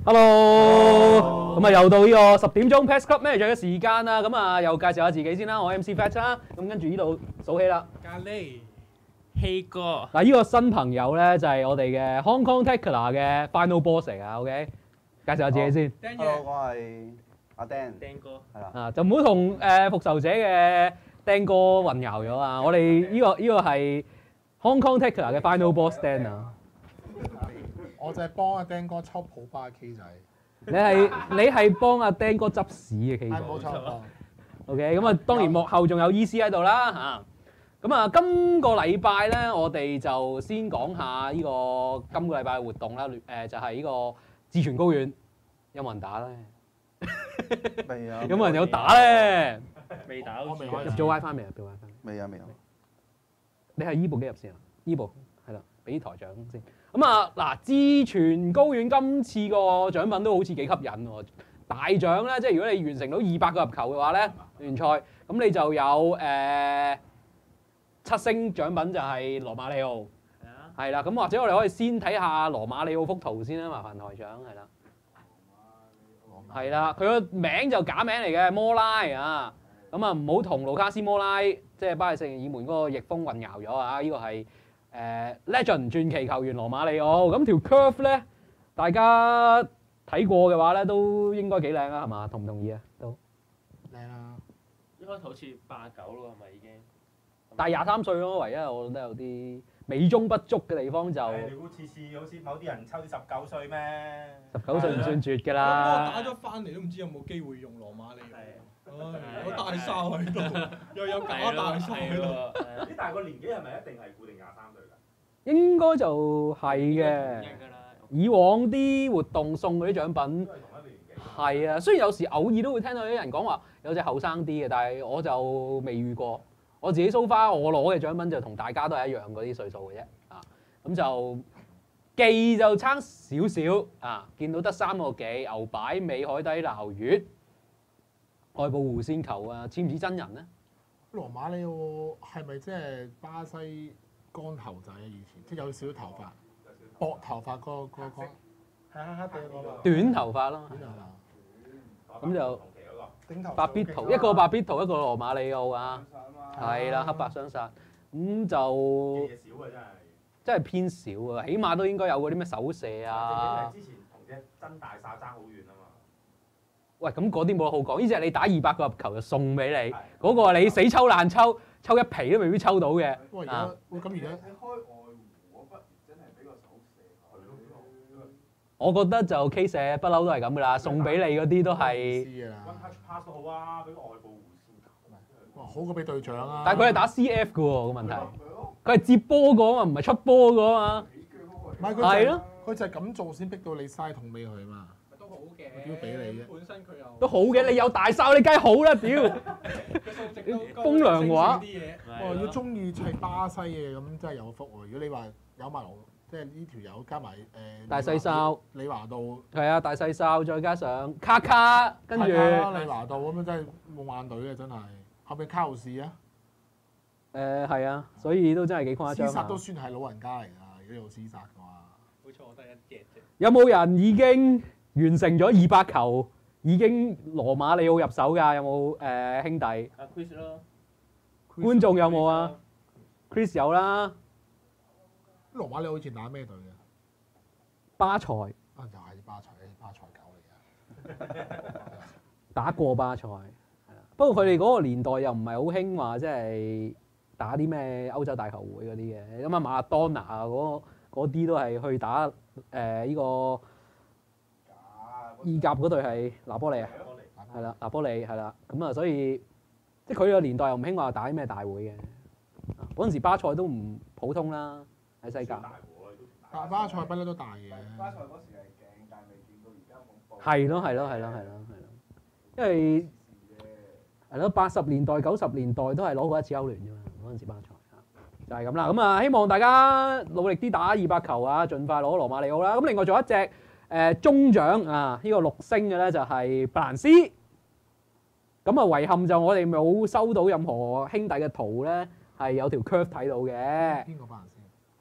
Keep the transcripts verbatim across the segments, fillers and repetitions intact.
Hello，咁啊又到呢個十點鐘 Pest Club Manager 嘅時間啦，咁啊又介紹下自己先啦，我 M C Fat 啦，咁跟住呢度數起啦。 咖喱，希哥。 嗱，呢個新朋友咧就係我哋嘅 Hong Kong Tackler 嘅 Final Boss 嚟噶 ，OK？ 介紹下自己先。 Hello，我係阿 Dan。 Dan 哥。 係啦。 啊，就唔好同誒復仇者嘅 Dan 哥混淆咗啊！我哋呢個呢個係 Hong Kong Tackler 嘅 Final Boss Dan 啊。 我就係幫阿 Dan 哥抽普巴嘅 K 仔。 你係你係幫阿 Dan 哥執屎嘅 K 仔。 係冇錯。 OK， 咁啊當然幕後仲有 E C 喺度啦嚇。咁啊，今個禮拜咧，我哋就先講下呢個今個禮拜嘅活動啦。誒就係呢個志泉高院，有冇人打咧？ 未啊。 有冇人有打咧？ 未打， 我未入咗 WiFi 未啊？入 WiFi 未啊未啊。 你係依部機入先啊？依部係啦，俾台長先。咁啊嗱，志泉高院今次個獎品都好似幾吸引喎。大獎咧，即係如果你完成到二百個入球嘅話咧，聯賽咁你就有誒、呃、七星獎品就係羅馬里奧。 係啊。 係啦，咁或者我哋可以先睇下羅馬里奧幅圖先啦，麻煩台長係啦。係啦，佢個名就假名嚟嘅，摩拉啊。咁啊，唔好同盧卡斯摩拉，即係巴黎聖日耳門嗰個翼鋒混淆咗啊！呢、這個係誒、呃、Legend 傳奇球員羅馬里奧。咁條 curve 咧，大家睇過嘅話咧，都應該幾靚啊，係嘛？同唔同意啊？都靚啊！ 一開頭好似八九咯，係咪已經？ 但係廿三歲咯，唯一我覺得有啲美中不足嘅地方就你估次次好似某啲人抽啲十九歲咩？ 十九歲唔算絕㗎我啦。 打咗翻嚟都唔知有冇機會用羅馬里奧。唉，有大哨喺度，又有假大哨喺度。 咦？但係個年紀係咪一定係固定廿三歲㗎？ 應該就係嘅。以往啲活動送嗰啲獎品都係同一個年紀。 係啊，雖然有時偶爾都會聽到有啲人講話有隻後生啲嘅，但係我就未遇過。我自己 so far 我攞嘅獎品就同大家都係一樣嗰啲歲數嘅啫。啊，咁就技就差少少啊，見到得三個幾牛擺尾海底撈月。外部弧線球啊，似唔似真人咧？ 羅馬里奧係咪即係巴西乾頭仔啊？以前即係有少少頭髮，薄頭髮個個個，係黑黑地嗰個。 短頭髮咯。 短頭髮。 咁就頂頭。 白必圖一個白必圖一個羅馬里奧啊，係啦，黑白雙殺，咁就嘢少啊真係。 真係偏少啊，起碼都應該有嗰啲咩手射啊。 之前同隻真大哨爭好遠啊嘛。 喂，咁嗰啲冇得好講，呢隻你打二百個入球就送俾你，嗰個你死抽爛抽，抽一皮都未必抽到嘅。 喂，而家喂咁而家你開外弧，我不如真係俾個手射佢。 我覺得就 K 射不嬲都係咁噶啦，送俾你嗰啲都係。 知㗎啦。 One touch pass 都好啊，俾個外部弧線球。 哇，好過俾隊長啊！ 但係佢係打 C F 嘅喎個問題，佢係接波個啊嘛，唔係出波個啊嘛。 唔係佢係咯， 佢就係咁做先逼到你嘥桶俾佢嘛。 都好嘅。 點俾你啫？ 本身佢又都好嘅，你有大哨你梗係好啦，屌！風涼話。 哇！要中意砌巴西嘅咁真係有福喎。如果你話有埋即係呢條友加埋誒大細哨、 李華道， 係啊，大細哨再加上卡卡，跟住誒李華道咁樣真係夢幻隊嘅真係。後邊卡路士啊， 係啊，所以都真係幾誇張啊！ 廝殺都算係老人家嚟㗎，如果有廝殺嘅話。 好彩我得一隻啫。 有冇人已經完成咗二百球，已經羅馬里奧入手㗎？有冇誒、呃、兄弟？ 阿 Chris 咯。 觀眾有冇啊 ？Chris 有啦。 羅馬里奧以前打咩隊嘅？ 巴塞。 啊，又係巴塞，巴塞狗嚟嘅。 打過巴塞。不過佢哋嗰個年代又唔係好興話，即係打啲咩歐洲大球會嗰啲嘅。咁啊，馬拉多納啊，嗰嗰啲都係去打誒呢、呃呢個意甲嗰隊係拿波利啊，係啦，拿波利係啦。咁啊，所以即係佢個年代又唔興話打啲咩大會嘅。嗰陣時巴塞都唔普通啦，喺西甲。 巴巴塞不嬲都大嘅。 巴塞嗰時係勁，但係未見到而家咁暴。 係咯係咯係咯係咯係咯，因為係咯八十年代九十年代都係攞過一次歐聯啫嘛，嗰陣時巴塞就係咁啦。咁啊，希望大家努力啲打二百球啊，盡快攞羅馬里奧啦。咁另外仲有一隻誒中獎啊，呢個六星嘅咧就係白蘭斯。咁啊遺憾就我哋冇收到任何兄弟嘅圖咧，係有條 curve 睇到嘅。 邊個白蘭斯？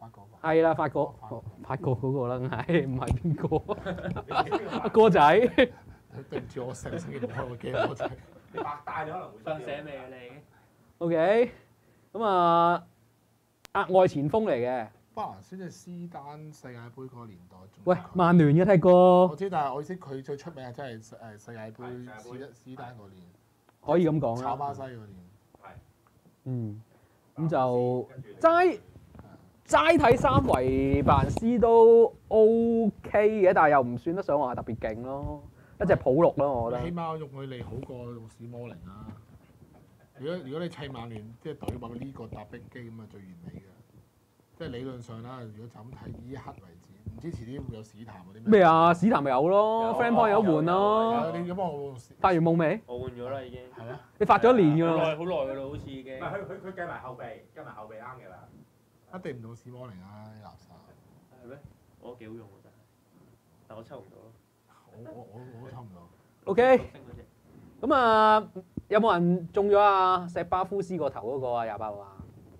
法國係啦，法國法國法國嗰個啦，係唔係邊個？ 你阿哥仔。 對唔住，我成個星期冇開過 game，我真係。 你白帶你可能會瞓醒未啊你？ OK，咁啊，額外前鋒嚟嘅。 巴蘭斯即係斯丹世界盃嗰個年代仲。 喂，曼聯嘅踢過我，知，但係我意思佢最出名係真係誒世界盃斯丹斯丹嗰年， 可以咁講啦。 炒巴西嗰年。 嗯，咁就齋齋睇三維白蘭斯都 OK 嘅，但係又唔算得上話特別勁咯，一隻普綠咯，我覺得。 起碼用佢嚟好過用史摩寧啊！如果如果你砌曼聯即係隊揾呢個搭壁機咁啊，最完美嘅。即係理論上啦，如果就咁睇呢一刻為止，唔知遲啲會有史談嗰啲咩啊？史談咪有咯 ，Frank Point 有換咯。 係啊，你咁我發完夢未？ 我換咗啦已經。 係啊， 你發咗一年㗎啦。 好耐好耐㗎啦，好似已經唔。係佢佢佢計埋後備，計埋後備啱嘅啦。 一定唔到史摩寧啊！啲垃圾。 係咩？我覺得幾好用㗎真係，但我抽唔到咯。 我我我我都抽唔到。 OK， 升嗰隻咁啊，有冇人中咗啊？石巴夫斯個頭嗰個啊，廿八號啊？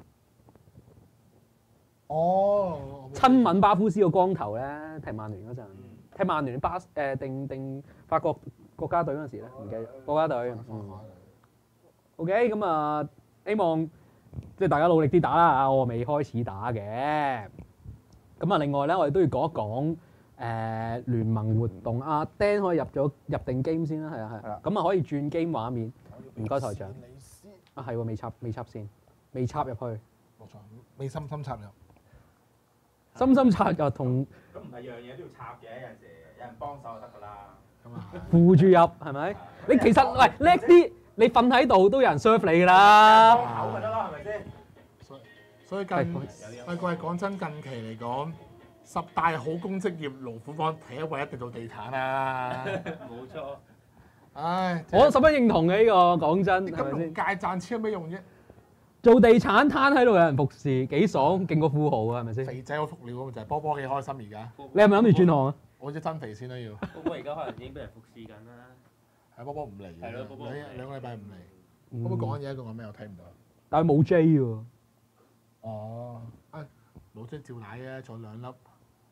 哦， 親吻巴夫斯個光頭咧，踢曼聯嗰陣， 嗯踢曼聯巴誒定定法國國家隊嗰陣時咧，唔記得國家隊。嗯 OK，咁啊，希望即係大家努力啲打啦嚇，我未開始打嘅。咁啊，另外咧，我哋都要講一講誒聯盟活動。阿 Dan 可以入咗入定 game 先啦，係啊係啊。咁啊可以轉 game 畫面。唔該台長。啊係喎，未插未插線，未插入去。 冇錯，未深深插入。 深深插入同咁唔係樣嘢都要插嘅，有陣時有人幫手就得㗎啦。 咁啊， 扶住入係咪？你其實喂叻啲，你瞓喺度都有人 serve 你㗎啦。 幫口咪得咯，係咪先？ 所以所以近喂各位講真，近期嚟講，十大好工職業龍虎榜第一位一定做地產啊！ 冇錯。 唉， 我十分認同嘅呢個，講真啲金係咪先？ 融界賺錢有咩用啫？ 做地產攤喺度有人服侍，幾爽，勁過富豪啊，係咪先？ 肥仔好福料咁就係波波幾開心而家。 你係咪諗住轉行啊？ 我只增肥先啦要， 不過而家可能已經俾人服侍緊啦。 係波波唔嚟嘅， 係咯波波唔嚟兩兩個禮拜唔嚟。 嗯波波講緊嘢一個講咩我睇唔到。 但係冇 J 喎。 哦，啊冇即係照奶嘅，仲有兩粒，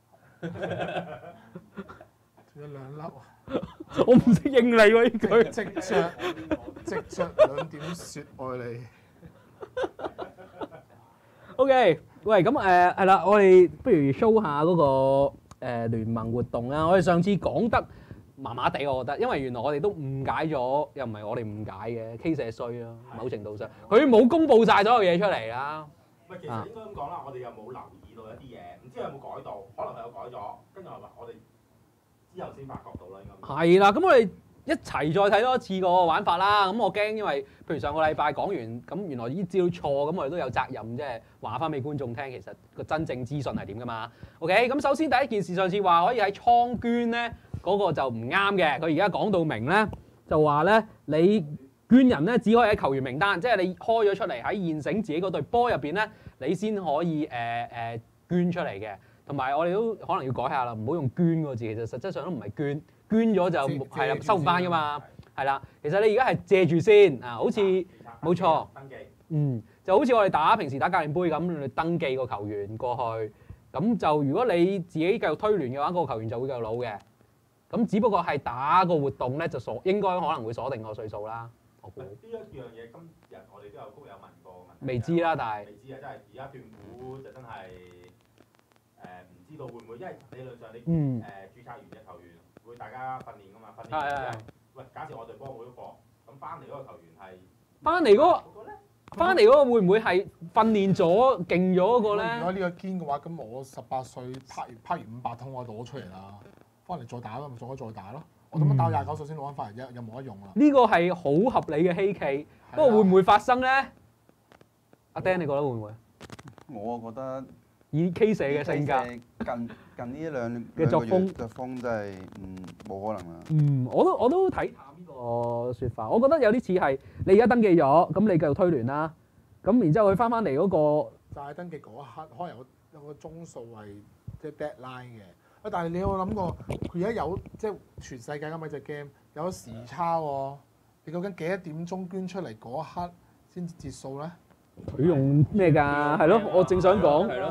仲有兩粒。 我唔識應你喎呢句。 即着即着兩點説愛你。 OK，喂，咁誒係啦，我哋不如 show 下嗰、個誒、呃、聯盟活動啦。我哋上次講得麻麻地，我覺得，因為原來我哋都誤解咗，又唔係我哋誤解嘅，K 社衰咯，某程度上，佢冇公佈晒所有嘢出嚟啦。 唔係，其實應該咁講啦，我哋又冇留意到一啲嘢，唔知有冇改到，可能係有改咗，跟住係咪我哋之後先發覺到啦，應該。 係啦，咁我哋一齊再睇多一次個玩法啦。咁我驚，因為譬如上個禮拜講完，咁原來啲資料錯，咁我哋都有責任，即係話翻俾觀眾聽，其實個真正資訊係點噶嘛。OK，咁首先第一件事，上次話可以喺倉捐咧，嗰、個就唔啱嘅。佢而家講到明咧，就話咧你捐人咧只可以喺球員名單，即係你開咗出嚟喺現成自己嗰隊波入邊咧，你先可以誒誒、呃呃、捐出嚟嘅。同埋我哋都可能要改下啦，唔好用捐個字，其實實質上都唔係捐，捐咗就係啦，收唔翻噶嘛，係啦。其實你而家係借住先啊，好似冇錯， 登記。 嗯，就好似我哋打平時打格連杯咁，你登記個球員過去，咁就如果你自己繼續推聯嘅話，嗰、個球員就會繼續老嘅。咁只不過係打個活動咧，就鎖應該可能會鎖定個歲數啦。我估呢一樣嘢今日我哋都有高有問過問題。 未知啦，但係未知啊，真係而家斷估就真係誒唔知道會唔會，因為理論上你誒、 嗯呃、註冊完嘅球員會大家訓練㗎嘛，訓練係係完之後喂，假設我隊波冇咗個，咁翻嚟嗰個球員係翻嚟嗰個嗰個咧， 翻嚟嗰個會唔會係訓練咗勁咗嗰個如果咧？ 呢個堅嘅話，咁我十八歲拍完拍完五百通，我攞出嚟啦，翻嚟再打咯，咪仲可以再打咯。我咁樣打廿九歲先攞翻翻嚟啫，有冇得用啊？ 呢個係好合理嘅希期，不過會唔會發生咧？阿 Dan 你覺得會唔會？ 我覺得以 K 社嘅性格， 近近呢一兩嘅作風兩個月作風真係嗯冇可能啦。 嗯，我都我都睇淡呢個説法。我覺得有啲似係你而家登記咗，咁你繼續推聯啦。咁然之後佢翻翻嚟嗰個， 就係登記嗰一刻，可能有有個鐘數係即係 deadline 嘅。啊，但係你有冇諗過，佢而家有即係全世界咁樣隻 game 有時差喎、你究竟幾多點鐘捐出嚟嗰一刻先至截數咧？ 佢用咩㗎？係咯，我正想講。 係咯。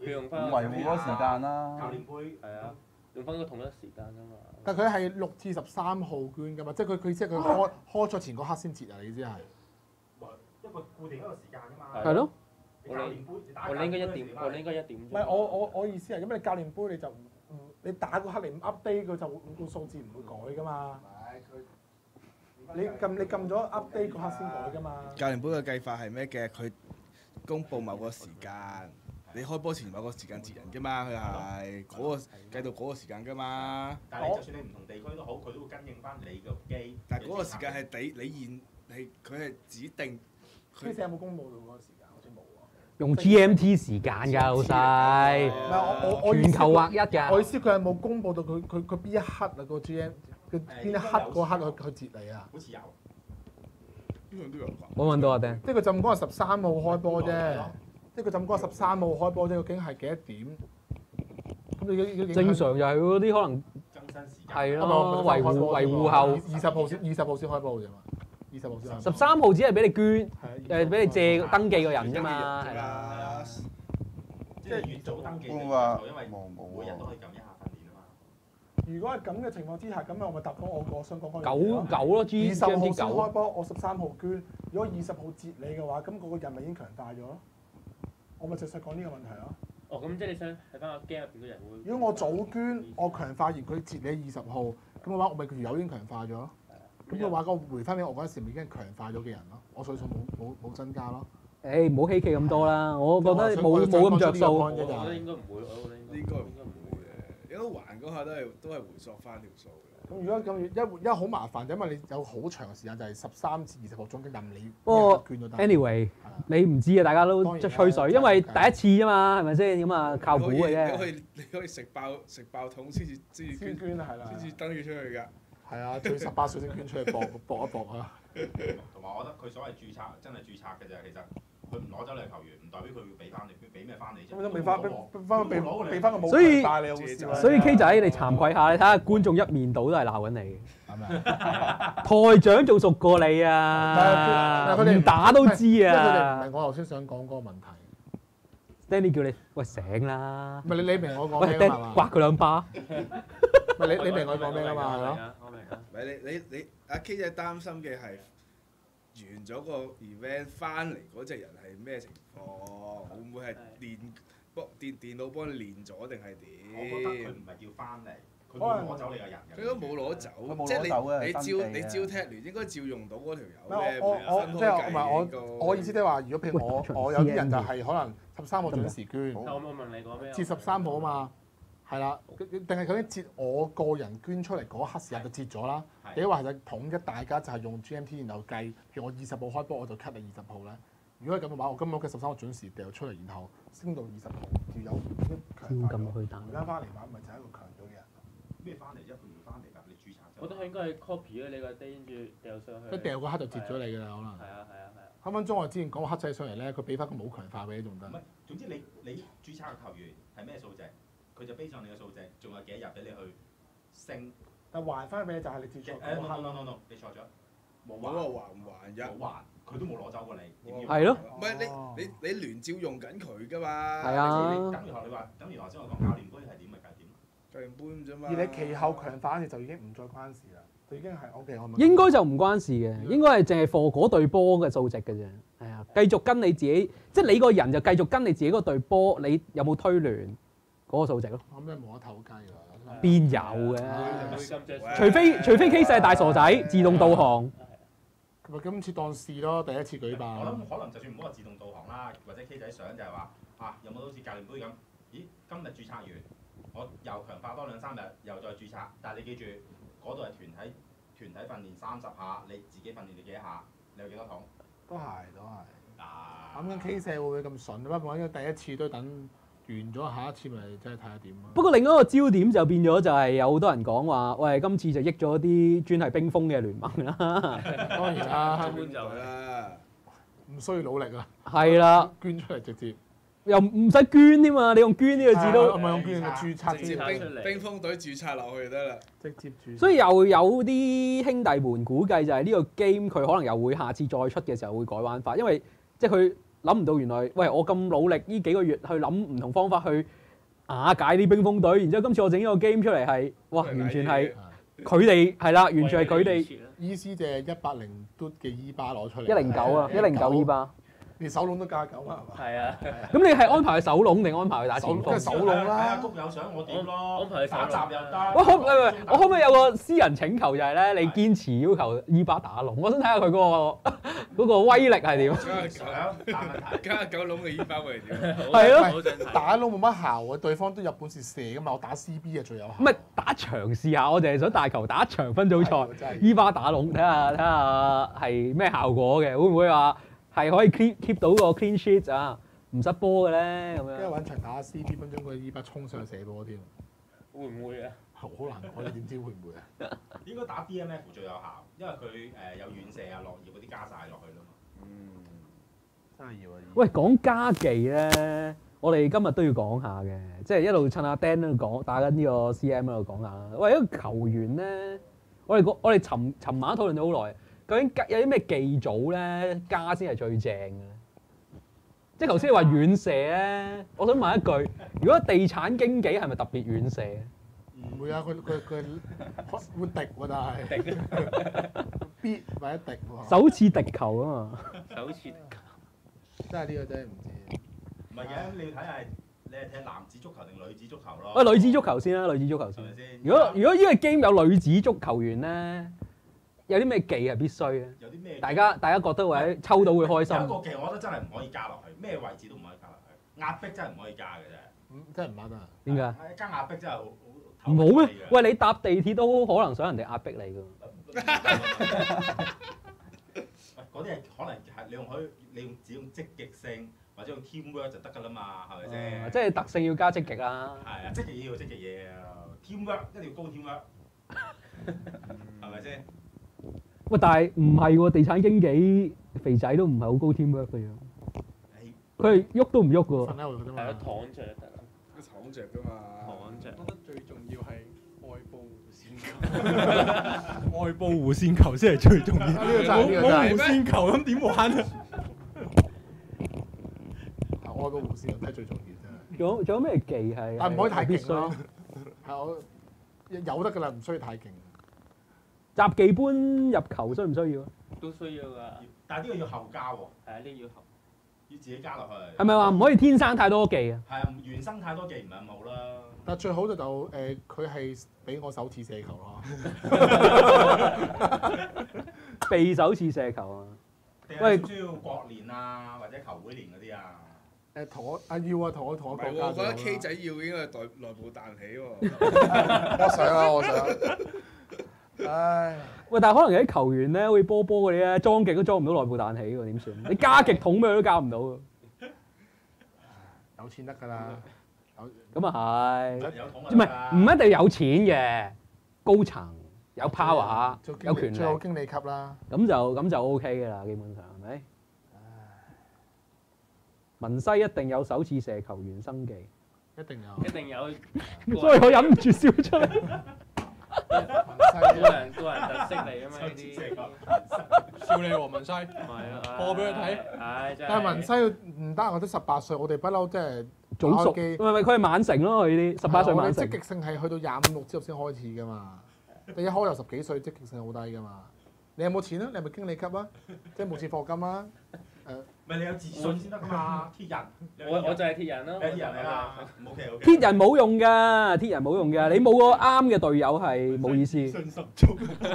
佢用翻維護嗰個時間教啦。 練杯係啊，用翻個同一時間啊嘛。 但佢係六至十三號捐㗎嘛，即係佢佢即係佢開開咗前嗰刻先截啊！你知係？ 一個固定一個時間㗎嘛。 係咯， 你教練杯，你打我哋應該一點， 教練杯嗰時我哋應該一點鐘。 唔係我我我意思係，咁你教練杯你就唔唔你打嗰刻你唔 update 佢就個數字唔會改㗎嘛。你撳你撳咗 update 嗰刻先改㗎嘛。 教練杯嘅計法係咩嘅？佢公佈某個時間，你開波前某個時間截人㗎嘛，佢係嗰個計到嗰個時間㗎嘛。 但係你就算你唔同地區都好，佢都會跟應翻你個機。 但係嗰個時間係你你現係佢係指定佢呢次有冇公佈到嗰個時間？好似冇喎。 用 G M T 時間㗎，老細， 唔係我我我意思全球劃一我㗎。 意思佢係冇公佈到佢佢佢邊一刻啊個 G M 佢邊一刻嗰刻佢佢截你啊？ 好似有。 呢樣都有㗎。 我問到阿丁， 即係佢就咁講係十三號開波啫，即係佢就咁講係十三號開波啫，究竟係幾多點？咁你已經正常就係嗰啲可能更新時間。 係咯， 咯維護維護後二十號先二十號先開波啫嘛，二十號先開波。 十三號只係俾你捐， 係誒俾你借登記個人啫嘛，係啦。 啦。 即係越早登記就越會話好，因為冇冇每日都可以撳一下訓練啊嘛。 如果係咁嘅情況之下，咁我咪答到我個想講嗰樣嘢九咯九咯，G 二 G 十號 M T 先開九。 波，我十三號捐。如果二十號截你嘅話，咁嗰個人咪已經強大咗咯。我咪直實講呢個問題咯。 哦，咁即係你想喺翻個 game 入邊嘅人會。 如果我早捐，我強化完佢截你二十號，咁嘅話我咪條友已經強化咗咯。咁嘅話，個回翻俾我嗰陣時，咪已經係強化咗嘅人咯。我歲數冇冇冇增加咯。 誒唔好希冀咁多啦，我覺得冇冇咁着數。 我覺得應該唔會，我覺得應該應該應該唔會嘅。 應該還嗰下都係都係回溯翻條數嘅。 咁如果咁一一好麻煩，就因為你有好長嘅時間，就係十三至二十號中間任你不過捐都得。 anyway， 係啊你唔知啊，大家都當然啦即係吹水，因為第一次啫嘛，係咪先？咁啊靠估嘅你可啫。 以你可以食爆食爆桶先至先至先捐捐係啦， 先至登記出去㗎。 係啊，最十八歲先捐出去搏搏一搏啊！ 同埋我覺得佢所謂註冊真係註冊嘅啫，其實佢唔攞走你嘅球員，唔代表佢會俾翻你，俾咩翻你啫？ 咁都俾翻俾翻俾俾翻個冇所以大你好笑啊！ 所以 K 仔，你慚愧下，你睇下觀眾一面倒都係鬧緊你。 係咪啊？ 台長仲熟過你啊！ 但係佢哋唔打都知因為佢哋唔啊係！我頭先想講嗰個問題。 Danny 叫你喂醒啦！ 唔係你你明我講喂咩㗎 Danny 嘛？ 刮佢兩巴。 唔係你你明我講咩㗎嘛？係咯。 我明啊。 唔係你你你阿 K 仔擔心嘅係完咗個 event 翻嚟嗰隻人係咩情況？會唔會係練幫電電腦幫你練咗定係我覺得佢點？ 唔係叫翻嚟，佢冇攞走你個人嘅。 佢都冇攞走佢冇， 即攞走嘅係你你登記照你嘅照踢聯應該照用到嗰條唔友咩？ 係我我我分即係開唔係我計嘅我意思即係話，如果譬如我喂我有啲人就係可能十三號準時捐， 好但我我問你講咩？ 截十三號啊嘛，係啦，定係究竟截我個人捐出嚟嗰刻時間就截咗啦？ 係你話係統一大家就係用 G M T 然後計，譬如我二十號開波我就 cut 你二十號咧。如果係咁嘅話，我今日嘅十三號準時掉出嚟，然後升到二十號，條友已經強跳化咗。 咁去打。 而家翻嚟玩咪就係一個強咗嘅人。 咩翻嚟啫？佢唔翻嚟㗎，你註冊啫。 我覺得佢應該係 copy 咗你個 data 跟住掉上去。 一掉嗰刻就截咗你㗎啦，可能。 係啊係啊係啊。 分分鐘我之前講個黑仔上嚟咧，佢俾翻個冇強化俾你仲得唔。係，總之你你註冊嘅球員係咩數值，佢就 base 上你嘅數值，仲有幾多日俾你去升。 但還翻俾你就係你截誒咗嗰 no 刻 no no no，你錯咗，冇冇話還， 還唔還㗎？ 冇還，佢都冇攞走過你。點要係咯唔係你你你聯照用緊佢㗎嘛？ 係啊你等於學你話，等於頭先我講教練杯係點咪計點。 教練杯咁啫嘛。 而你其後強化嗰時就已經唔再關事啦，就已經係 O K。我明應該就唔關事嘅，應該係淨係貨嗰隊波嘅數值嘅啫。係啊，繼續跟你自己，即係你個人就繼續跟你自己嗰隊波，你有冇推聯嗰個數值咯？ 我諗真係冇得唞雞㗎。 邊有嘅？ 唉除非除非 case 係大傻仔自動導航， 咪今次當試咯，第一次舉辦。 我諗可能就算唔好話自動導航啦，或者 K 仔想就係話啊，有冇好似教練杯咁？咦，今日註冊完，我又強化多兩三日，又再註冊。但係你記住，嗰度係團體團體訓練三十下，你自己訓練你幾多下？你有幾多桶？ 都係都係。 啊！ 咁樣 K 社會唔會咁順？不過因為第一次都等完咗，下一次咪真係睇下點咯。 不過另一個焦點就變咗就係有好多人講話，喂，今次就益咗啲專係冰封嘅聯盟啦。 當然啦， 根本就係啦。 唔需要努力啊， 係啦， 捐出嚟直接。 又唔使捐添嘛，你用捐呢個字我都， 咪用捐嘅註冊直接先， 註冊出嚟冰冰封隊註冊落去就得啦。 直接註冊。 所以又有啲兄弟們估計就係呢個 game 佢可能又會下次再出嘅時候會改玩法，因為即係佢諗唔到原來，喂我咁努力呢幾個月去諗唔同方法去瓦解啲冰封隊，然之後今次我整呢個 game 出嚟係，哇完全係佢哋係啦，完全係佢哋意思就係一百零嘟嘅 E 巴攞出嚟。 一零九啊，一零九 E 巴。 連手籠都加九啊，係嘛？ 係啊， 咁你係安排佢手籠定安排佢打前手鋒？ 手籠啦睇下谷有想我點咯， 安排佢手打籠閘又得。 我可唔係我可唔可以有個私人請求就係咧，你堅持要求伊巴打龍，我想睇下佢嗰個嗰個威力係點。 加想但問題加九籠嘅衣包會係點？ 係咯好想睇打窿冇乜效嘅，對方都有本事射噶嘛，我打 C B 係最有效。 唔係打場試下，我淨係想大球打一場分組賽， 真係伊巴打龍，睇下睇下係咩效果嘅，會唔會話係可以 keep keep 到個 clean sheet 啊，唔失波嘅咧咁跟住樣。 揾場打 C B 分鐘，個 E 巴衝上去射波添， 會唔會啊？ 好難講，你點知會唔會啊？ 應該打 D M F 最有效，因為佢誒有遠射啊、落葉嗰啲加晒落去啦嘛。 嗯，真係要啊！ 喂，講加技咧，我哋今日都要講下嘅，即係一路趁阿 Dan 喺度講，打緊呢個 C M 喺度講下啦。喂，一個球員咧，我哋個我哋尋尋晚討論咗好耐，究竟加有啲咩技組咧加先係最正嘅？即係頭先你話遠射咧，我想問一句，如果地產經紀係咪特別遠射？ 唔會啊！佢佢佢會滴喎，但係必或者滴喎。 首次敵球啊嘛， 首次真係呢個真係唔知。 唔係嘅，你要睇下你係踢男子足球定女子足球咯。 喂，女子足球先啦，女子足球先係咪。先？ 如果如果呢個 game 有女子足球員咧，有啲咩技係必須嘅？ 有啲咩？ 大家大家覺得或者抽到會開心有一。個技，我覺得真係唔可以加落去，咩位置都唔可以加落去。壓迫真係唔可以加嘅啫。 嗯，真係唔啱啊！ 點解？ 係加壓迫真係好好唔好咩？喂，你搭地鐵都可能想人哋壓迫你㗎。 喂，嗰啲係可能係你用可以，你用只用積極性或者用 teamwork 就得㗎啦嘛，係咪先？ 啊即係特性要加積極啦。 係啊，積極嘢要積極嘢啊，teamwork 一定要高 teamwork，係咪先？ 喂，但係唔係喎？地產經紀肥仔都唔係好高 teamwork 嘅樣，佢係喐都唔喐㗎喎。 瞓喺度啫係啊， 嘛。 躺着就得啦， 躺着㗎嘛。 躺着。 我覺得最重要係外部弧線球，外部弧線球先係最重要。 呢個真係呢個冇真係弧線球咁點玩啊？ 外部弧線球真係最重要真係。 仲有仲有咩技係？ 但唔可以太必勁咯須。 係我有得㗎啦，唔需要太勁。 雜技般入球需唔需要？ 都需要㗎， 但係呢個要後加喎， 係啊，呢要合。 要自己加落去。 係咪話唔可以天生太多技啊？ 係啊，原生太多技唔係咁好啦。 但最好就就誒，佢係俾我首次射球咯。 備手次射球啊！ 定喂係需要國聯啊，或者球會聯嗰啲啊？ 誒，同我啊要啊，同我同我國家唔係喎，我覺得就 K 仔要應該係代內部彈起喎。 我想啊，我想。唉， 喂，但係可能有啲球員咧，好似波波嗰啲咧，裝極都裝唔到內部彈起喎，點算？你加極桶咩佢都加唔到喎。 有錢得㗎啦。 咁啊係， 有統唔係唔一定有錢嘅，高層有 power 做經理有權力， 最好經理級啦。 咁就咁就 O K 嘅啦，基本上係咪？文西一定有首次射球員生技， 一定有。 一定有所以我忍唔住笑出嚟。 個人個人特色嚟㗎嘛呢啲。 少你黃文西， 係啊， 播俾佢睇。 唉，真係。 但係文西唔得，我都十八歲，我哋不嬲即係早熟，唔打機係唔係佢係晚成咯，佢呢啲十八歲晚成我哋積。極性係去到廿五六之後先開始㗎嘛。你一開頭十幾歲，積極性好低㗎嘛。你有冇錢啊？你係咪經理級啊？即係冇錢課金啊？誒， 咪你有自信先得㗎嘛，鐵人。 我我就係鐵人咯。 你係鐵人嚟啦，OK OK。 鐵人冇用㗎，鐵人冇用㗎，你冇個啱嘅隊友係冇意思。 信十足。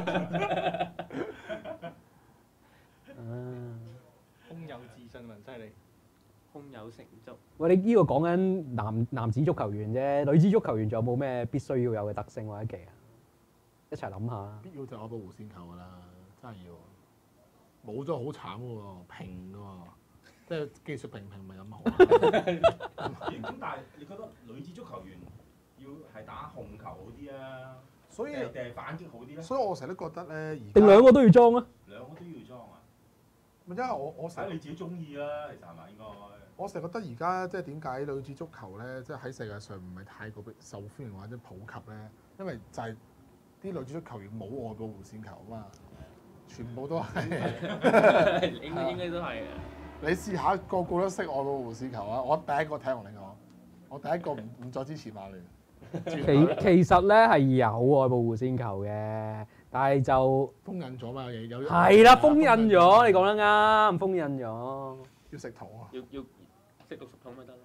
啊空有自信，文犀利。 胸有成竹。 喂，你呢個講緊男男子足球員啫，女子足球員仲有冇咩必須要有嘅特性或者技啊？一齊諗下。 必要就我個弧線球㗎啦，真係要。冇咗好慘㗎喎，平㗎喎，即係技術平平唔係咁好。 咦咁但係你覺得女子足球員要係打控球好啲啊， 所以定係定係反擊好啲咧？ 所以我成日都覺得咧，而家定兩個都要裝啊？ 兩個都要裝啊！ 因為我我成日睇你自己中意啦，其實係咪應該？ 我成日覺得而家即係點解女子足球咧，即係喺世界上唔係太過受歡迎或者普及咧？因為就係啲女子足球員冇外部弧線球啊嘛，全部都係。 應該應該都係嘅。 你試下個個都識愛保護絲球啊！我第一個睇同你講，我第一個唔唔再支持曼聯。 其其實咧係有愛保護線球嘅，但係就封印咗嘛，有嘢有。 係啦，封印咗，你講得啱，封印咗。 要食土啊！ 要要識讀熟統咪得咯。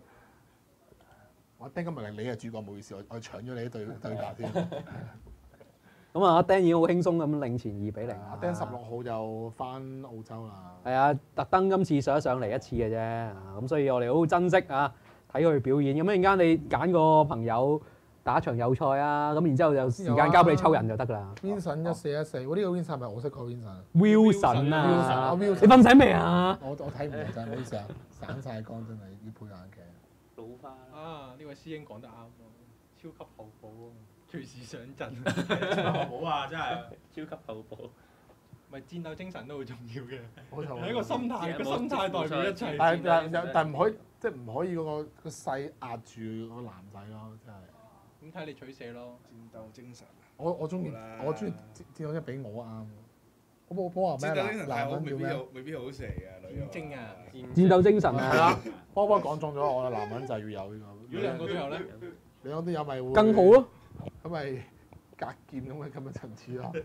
我丁今日係你係主角，唔好意思，我我搶咗你啲對對白添。 咁啊，阿 Dan 已經好輕鬆咁領前二比零。 阿丁十六號就翻澳洲啦。 係啊，特登今次上一上嚟一次嘅啫，咁所以我哋好珍惜啊，睇佢表演。咁一陣間你揀個朋友打場友賽啊，咁然之後就時間交俾你抽人就得㗎啦。 Vincent 一四一四，我呢個 Vincent 係咪我識個 Vincent？ Wilson 啊 Wilson， 你瞓醒未啊？ 我我睇唔明真係，唔好意思啊，散晒光真係要配眼鏡。 老花啊！呢位師兄講得啱喎，超級後補喎，隨時上陣。 好啊，真係超級後補， 咪戰鬥精神都好重要嘅， 冇錯係一個心態，個心態代表一切。 但但但但唔可以，即係唔可以嗰個個勢壓住個男仔咯，真係。 咁睇你取捨咯。 戰鬥精神。 我我中意好啦我中意戰鬥精俾我啱。我冇波話咩？ 戰鬥精神太好， 男人叫咩未必好，？未必好食嘅女戰精啊！ 戰鬥精神係啊， 啦，波波講中咗我啦，男人就係要有呢個。 如果兩個都有咧， 兩個都有咪會更好咯。 咁咪隔劍咁嘅咁嘅層次咯。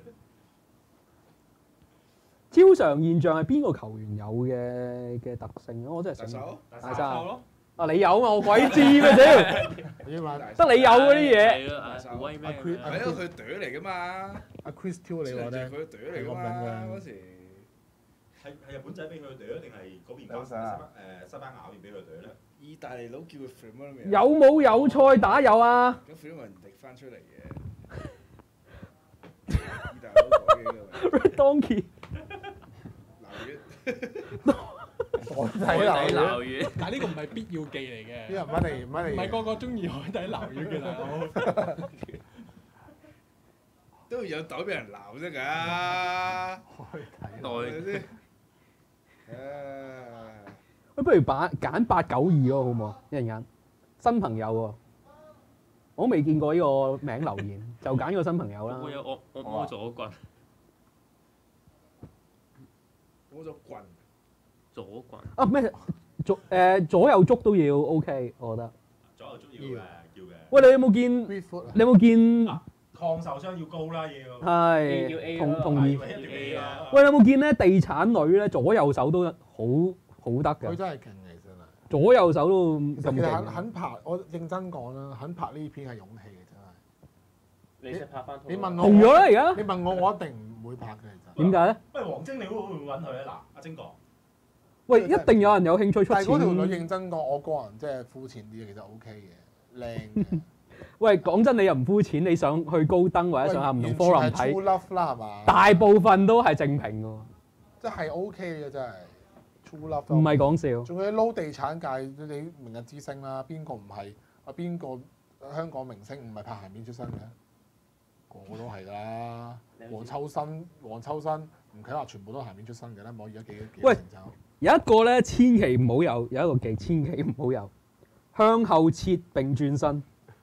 超常現象係邊個球員有嘅嘅特性啊？我真係醒唔大手大手生咯。 啊！你有啊？我鬼知咩啫？ 你話得你有嗰啲嘢。 係咯，阿胡威咩咁樣？ 係因為佢隊嚟㗎嘛， 阿 Chris Till 你話咧？ 佢隊嚟㗎嘛嗰時。 係係日本仔俾佢隊啊，定係嗰邊有晒啊誒西班牙嗰邊俾佢隊咧？ 意大利佬叫佢 f r e m 有冇友賽打有啊？ 咁 f r e m 人滴翻出嚟嘅。意大利佬改嘅 Red Donkey 流月。 海底海底撈撈月， 但係呢個唔係必要技嚟嘅， 啲人唔一定唔一定。 唔係個個中意海底撈月嘅大佬。 都要有袋俾人鬧啫㗎。 海底內係咪先？唉。 喂，不如把揀八九二咯，好唔好啊？一陣間新朋友喎，我都未見過呢個名留言，就揀個新朋友啦。 會有惡惡魔左棍， 攞咗棍。 左棍。 啊咩左誒左右足都要 OK，我覺得。 左右足要嘅，叫嘅。 喂，你有冇見？ Three foot 啊你有冇見？ 抗受傷要高啦，要。 係 A 叫 A 同咯同意。 係一定 A 啊。 喂，你有冇見咧？地產女咧，左右手都好好得㗎， 佢真係勁嚟真係。 左右手都咁其實肯勁。 肯拍，我認真講啦，肯拍呢片係勇氣嘅真係。 你識拍翻套？ 你問我， 紅咗啦而家。 你問我，我一定唔會拍嘅其實。 點解咧？ 喂，黃晶，你會唔會揾佢啊？嗱，阿晶哥。 喂，一定有人有興趣出但係嗰條女錢。 認真講，我個人即係膚淺啲嘅，其實 O K 嘅，靚嘅。 喂，講真，你又唔膚淺，你上去高登或者上下唔同喂 forum 完全係 True 睇， Love 啦係嘛？ 大部分都係正評㗎喎， 即係 O K 嘅真係 True Love。 唔係講笑。 仲有撈地產界，你明日之星啦，邊個唔係啊？邊個香港明星唔係拍鹹片出身嘅？個個都係㗎啦。黃秋生、黃秋生、吳啟華全部都係鹹片出身嘅啦，冇而家幾幾喂成就。 有一個咧，千祈唔好有，有一個技千祈唔好有，向後切並轉身。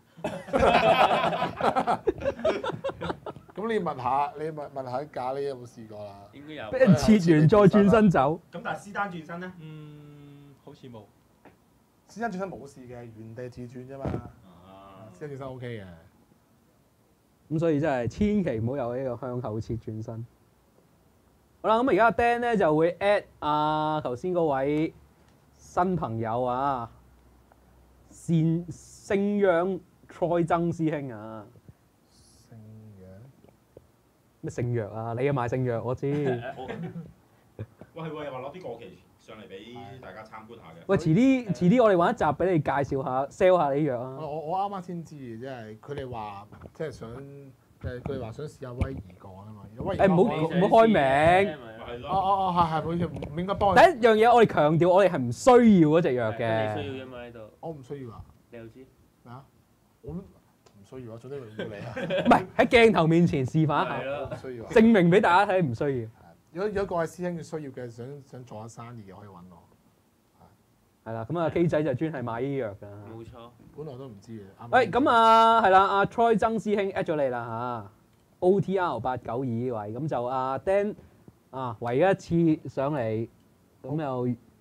咁你問下，你問問下咖喱有冇試過啦？ 應該有。 俾人切完再轉身走。 咁但係斯丹轉身咧？ 嗯，好似冇。 私生轉身冇事嘅，原地自轉啫嘛。 啊。 私生轉身 O K 嘅。 咁所以真係千祈唔好有呢個向後切轉身。好啦，咁而家阿 Dan 咧就會 at 啊頭先嗰位新朋友啊，善聖讓蔡曾師兄啊。 聖陽咩聖藥啊？你又賣聖藥我知。 喂，係喎，又話攞啲過期上嚟俾大家參觀下嘅。 喂，遲啲遲啲我哋揾一集俾你介紹下 sell 下你啲藥我啊。 我我啱啱先知嘅，即係佢哋話即係想誒，佢哋話想試下威兒講啊嘛。威兒誒唔好講唔好開名。 係咯。 哦哦哦，係係，好似唔應該幫第佢。 一樣嘢我哋強調，我哋係唔需要嗰隻藥你嘅。 需要㗎嘛呢度？ 我唔需要啊。 你又知？ 咩啊？我唔需要啊，做咩要你啊？ 唔係喺鏡頭面前示範一下， 係咯。 唔需要啊。 證明俾大家睇唔需要。 如果如果各位師兄嘅需要嘅，想想做下生意嘅，可以揾我。 係啦，咁啊 K 仔就專係買呢啲藥㗎。 冇錯。 本來都唔知嘅。啱啱喂，咁啊係啦，阿 Troy 曾師兄 at 咗你啦嚇 ，O T R 八九二呢位，咁就阿 Dan 啊，唯一一次上嚟，咁又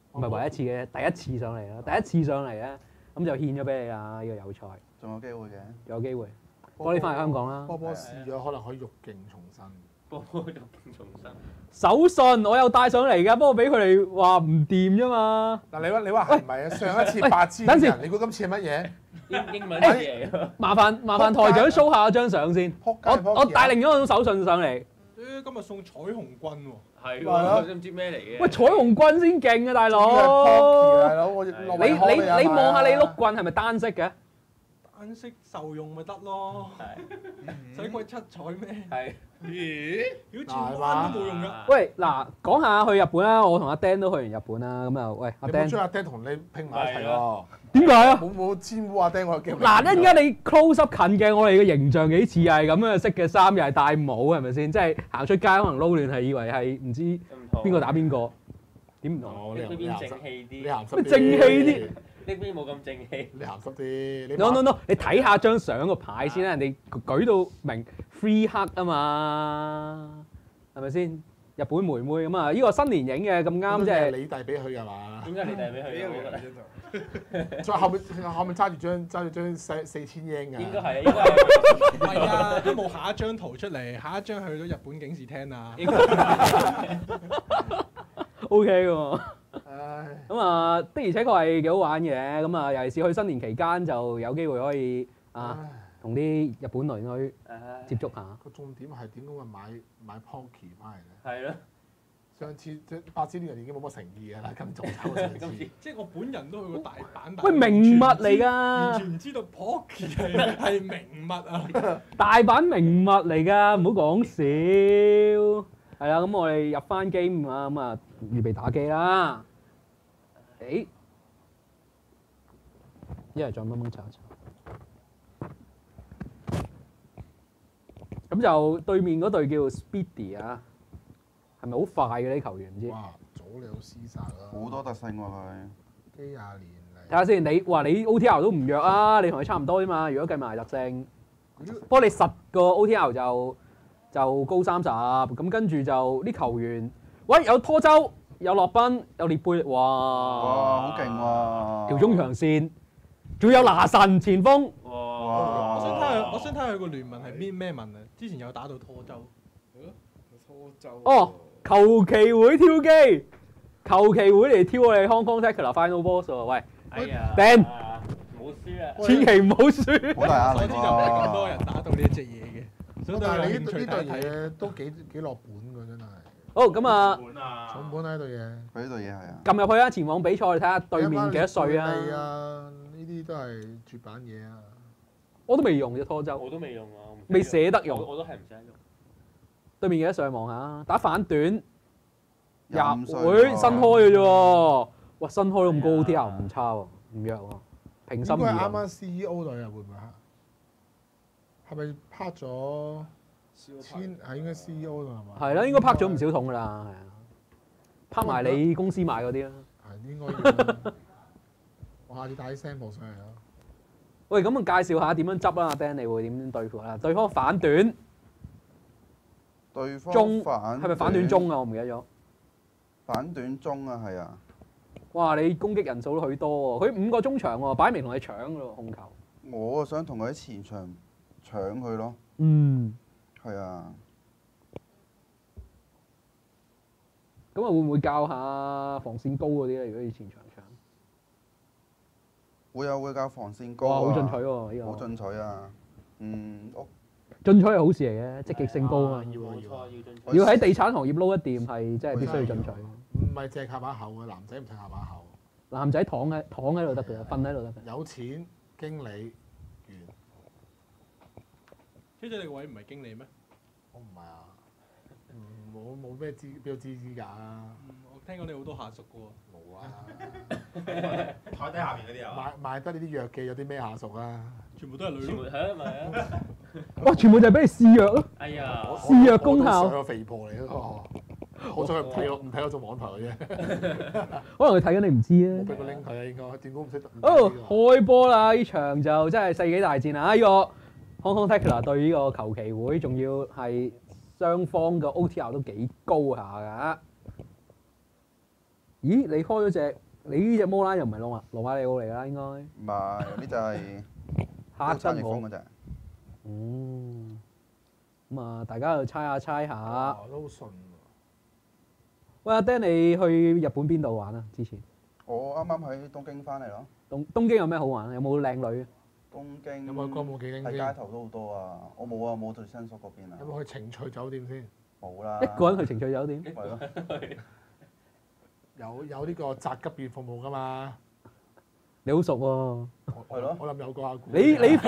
唔係唯一一次嘅，第一次上嚟啦，第一次上嚟咧，咁就獻咗俾你啊！呢個友賽仲有機會嘅。 有機會，波你翻嚟香港啦。 波波試咗可能可以欲勁重生。 波波就重生。 手信我有帶上嚟㗎，不過俾佢哋話唔掂啫嘛。 嗱，你話你話係咪啊？上一次八千等陣人，你估今次係乜嘢？ 英英文字嚟㗎。 麻煩麻煩台長 show 下張相先。 撲街我我帶另一種手信上嚟。 誒，今日送彩虹軍喎。 係係啊喎，都唔知咩嚟嘅。 喂，彩虹棍先勁啊，大佬！ 大佬，我你你你望下你碌棍係咪單色嘅？ 單色受用咪得咯，使鬼七彩咩？ 係。 咦？ 如果轉彎都冇用㗎。 喂，嗱，講下去日本啦，我同阿 Dan 都去完日本啦，咁啊，喂，阿你冇 Dan 將阿 Dan 同你拼埋一齊喎？ 點解啊？ 冇冇沾污阿 Dan 我嘅機會。 嗱，一陣間你 close up 近嘅，我哋嘅形象幾似係咁樣色嘅衫，又係戴帽，係咪先？即係行出街可能撈亂係以為係唔知邊個打邊個，點唔同？ 哦， 呢邊你鹹濕正氣啲， 你鹹濕啲。 咩正氣啲？ 呢邊冇咁正氣。 你鹹濕啲。你 no no no，你睇下張相個牌先啦，人哋舉到明 free hug 啊嘛，係咪先？日本妹妹咁啊，呢個新年影嘅咁啱，即係你遞俾佢㗎嘛？ 點解你遞俾佢嘅？我覺得再後面後面揸住張揸住張四四千英㗎。 應該係，應該係。 唔係啊，都冇下一張圖出嚟，下一張去到日本警視廳啊。 應該係 O K 喎。 唉， 咁啊，的而且確係幾好玩嘅，咁啊，尤其是去新年期間就有機會可以啊，同啲日本女女接觸下。 個重點係點解會買買 Pocky 翻嚟咧？ 係咯。 上次即係八千年人已經冇乜誠意㗎啦，今早炒上次。 即係我本人都去過大阪。 喂，名物嚟㗎， 完全唔知道 Pocky 係係名物啊！ 大阪名物嚟㗎，唔好講笑。係啦，咁我哋入翻 game 啊，咁啊預備打機啦。誒，一係再掹掹查查。咁就對面嗰隊叫 Speedy 啊，係咪好快嘅呢球員唔知？ 哇，早你好廝殺啦！ 好多特性喎佢。 幾廿年嚟。 睇下先，你話你 O T L 都唔弱啊，你同佢差唔多啫嘛。如果計埋特性，不過你十個 O T L 就就高三十，咁跟住就啲球員，喂有拖州，有洛賓，有列貝，哇！ 哇，好勁喎！ 條中長線，仲有拿神前鋒。 哇！ 我想睇下，我想睇下佢個聯盟係邊咩盟啊？之前有打到拖州。 拖州。 哦，求其會挑機，求其會嚟挑我哋 Hong Kong Tackler Final Boss 喎，喂！ 哎呀 Dan 唔好輸啊！ 千祈唔好輸。 好大壓力所知就唔係咁多喎！ 人打到呢一隻嘢嘅，所以但係你有興趣呢對睇睇。 嘢都幾幾落本㗎，真係。 好咁啊， 本啊！ 重本呢對嘢。 佢呢度嘢係啊。 撳入去啊，前往比賽睇下對面幾多歲你啊？ 啊，呢啲都係絕版嘢啊！ 我都未用啫，拖州我都未用啊，我唔未捨得用我。我都係唔捨得用。 對面幾多歲望下，打反短廿廿五歲會喎新開嘅啫喎，哇新開到咁高 O T L 唔差喎，唔弱喎，平心應該係啱而論。 啱 C E O 隊啊，會唔會啊？係咪拍咗千係應該 C E O 隊係嘛？ 係啦，應該拍咗唔少桶㗎啦，係啊，拍埋你公司買嗰啲啦。 係應該要啦。我下次帶啲 sample 上嚟啦。 喂，咁啊介紹下點樣執啦，阿 Dan 你會點對付啊？對方反短對方中反係咪反短中啊？我唔記得咗。 反短中啊，係啊。 哇！你攻擊人數都許多喎，佢五個中場喎，擺明同你搶㗎咯控球。 我啊想同佢喺前場搶佢咯。 嗯。 係啊。 咁啊會唔會教下防線高嗰啲咧？如果要前場搶。 會有會教防線高哇！ 啊。 好進取喎，呢個。 好進取啊！嗯，屋進取係好事嚟嘅，積極性高啊嘛。 要啊要啊冇錯，要進取。 要喺地產行業撈一掂係真係必須要進取。 唔係淨係靠把口嘅，男仔唔使靠把口。 男仔躺喺躺喺度得㗎，瞓喺度得㗎。 有錢經理完， 車仔你個位唔係經理咩？ 我唔係啊，嗯冇冇咩資邊有資資格啊？ 嗯，我聽講你好多下屬嘅喎。 冇啊， 台底下邊嗰啲啊， 賣賣得呢啲藥嘅有啲咩下屬啊？ 全部都係女咯。 全部係啊，咪啊！ 哇！全部就係俾你試藥咯， 哎呀， 試藥功我都效。 上個肥婆嚟嗰個，好彩佢唔睇我唔睇我做網台嘅啫， 可能佢睇緊你唔知啊。 冇俾個 link 佢啊應該，點估唔識得？ 哦，開波啦！呢場就真係世紀大戰啊！呢個 Hong Kong Tackler 對呢個球旗會，仲要係雙方嘅 O T L 都幾高下㗎。 咦？你開咗隻，你呢隻摩拉又唔係羅馬羅馬里奧嚟啦，應該唔係，呢就係嚇山親我。 逆風嗰只。 嗯，咁啊，大家就猜下猜下。 啊我都好信喎。 喂，阿 Dan，你去日本邊度玩啊？之前我啱啱喺東京翻嚟咯。 東東京有咩好玩啊？有冇靚女？ 東京有冇去歌舞伎町喺先？ 街頭都好多啊！我冇啊，冇去新宿嗰邊啊有。冇去情趣酒店先？ 冇啦。 一個人去情趣酒店？ 係咯。 有有呢個宅急便服務㗎嘛？ 你好熟喎！ 我係咯我諗有個阿姑。 你你，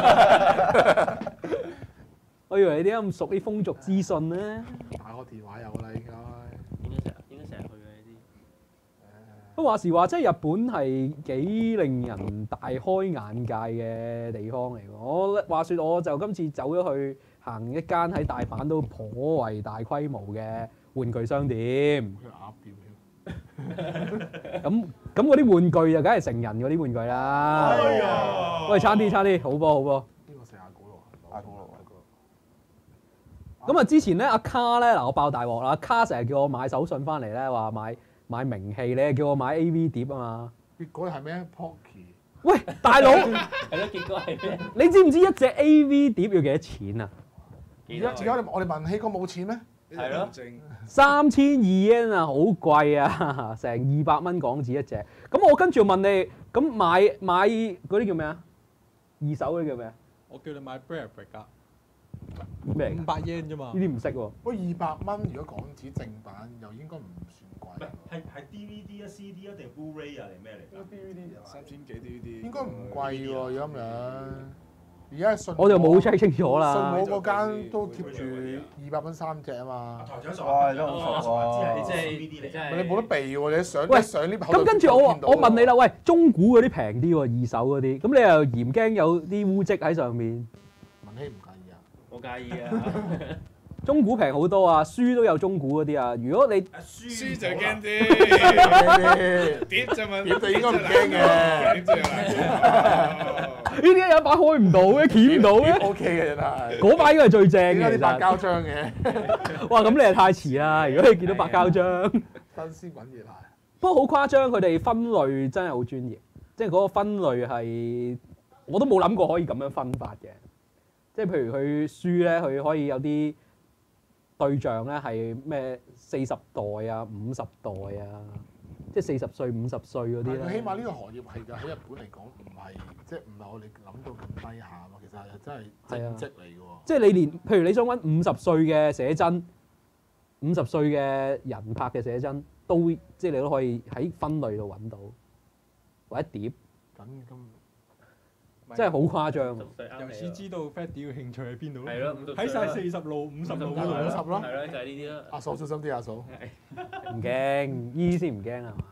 我以為你點解咁熟啲風俗資訊咧？ 打個電話有啦，應該。 應該成日應該成日去嘅呢啲。 不過話時話，即係日本係幾令人大開眼界嘅地方嚟喎。我話説我就今次走咗去行一間喺大阪都頗為大規模嘅玩具商店。 佢鴨店添。 咁咁嗰啲玩具就梗係成人嗰啲玩具啦。 哎呀喂，差啲差啲，好波好波。 邊個食阿古羅？ 阿古羅咁啊，之前咧阿卡咧嗱，我爆大鑊啦！阿卡成日叫我買手信翻嚟咧，話買買名器，你係叫我買 A V 碟啊嘛。 結果係咩 Pocky？ 喂，大佬， 係咯，結果係咩？ 你知唔知一隻 A V 碟要幾多錢啊？ 而家而家我哋我哋文氣哥冇錢咩？ 係咯正三千二 yen 啊，好貴啊，成二百蚊港紙一隻。咁我跟住問你，咁買買嗰啲叫咩啊？二手嗰啲叫咩啊？ 我叫你買 Brave 㗎， 咩嚟㗎？ 五百 yen 啫嘛呢。啲唔識喎。 喂，二百蚊如果港紙正版又應該唔算貴唔係。係係 D V D 啊、C D 啊定 Blu-ray 啊定咩嚟㗎？ D V D 三千幾 D V D。 應該唔貴喎，如果咁樣。而家信我就冇 check 清楚啦。 信我嗰間都貼住二百蚊三隻啊嘛。 台長傻哇，真係好熟喎！ 你真係 C V D 嚟㗎。 你真係你冇得避喎，你一上喂一上呢口咁跟住我就見到我問你啦，喂，中古嗰啲平啲喎，二手嗰啲，咁你又嫌驚有啲污跡喺上面？ 文希唔介意啊？ 我介意啊！ 中古平好多啊，書都有中古嗰啲啊。如果你啊書輸就驚啲。 啲，碟就問碟就應該唔驚嘅碟就難呢啲有一把開唔到嘅，鉗唔到嘅， O K 嘅真係。 嗰把應該係最正嘅。 點解啲白其實膠漿嘅？ 哇，咁你係太遲啦！如果你見到白膠漿， 新鮮滾熱辣。 不過好誇張，佢哋分類真係好專業，即係嗰個分類係我都冇諗過可以咁樣分法嘅。即係譬如佢書咧，佢可以有啲對象咧係咩四十代啊、五十代啊，即係四十歲、五十歲嗰啲但係起咧。 碼呢個行業係㗎，喺日本嚟講唔係即係唔係我哋諗到咁低下嘛，其實係真係正職嚟㗎喎。 即係你連譬如你想揾五十歲嘅寫真，五十歲嘅人拍嘅寫真，都即係你都可以喺分類度揾到，或者碟， 咁咁真係好誇張啊！ 由此知道 Freddy 嘅興趣喺邊度係咯，五十歲喺晒四十路、五十路嗰度五十咯。 咯。 係咯，就係呢啲咯。 阿嫂小心啲，阿嫂。 唔驚，呢啲先唔驚啊嘛！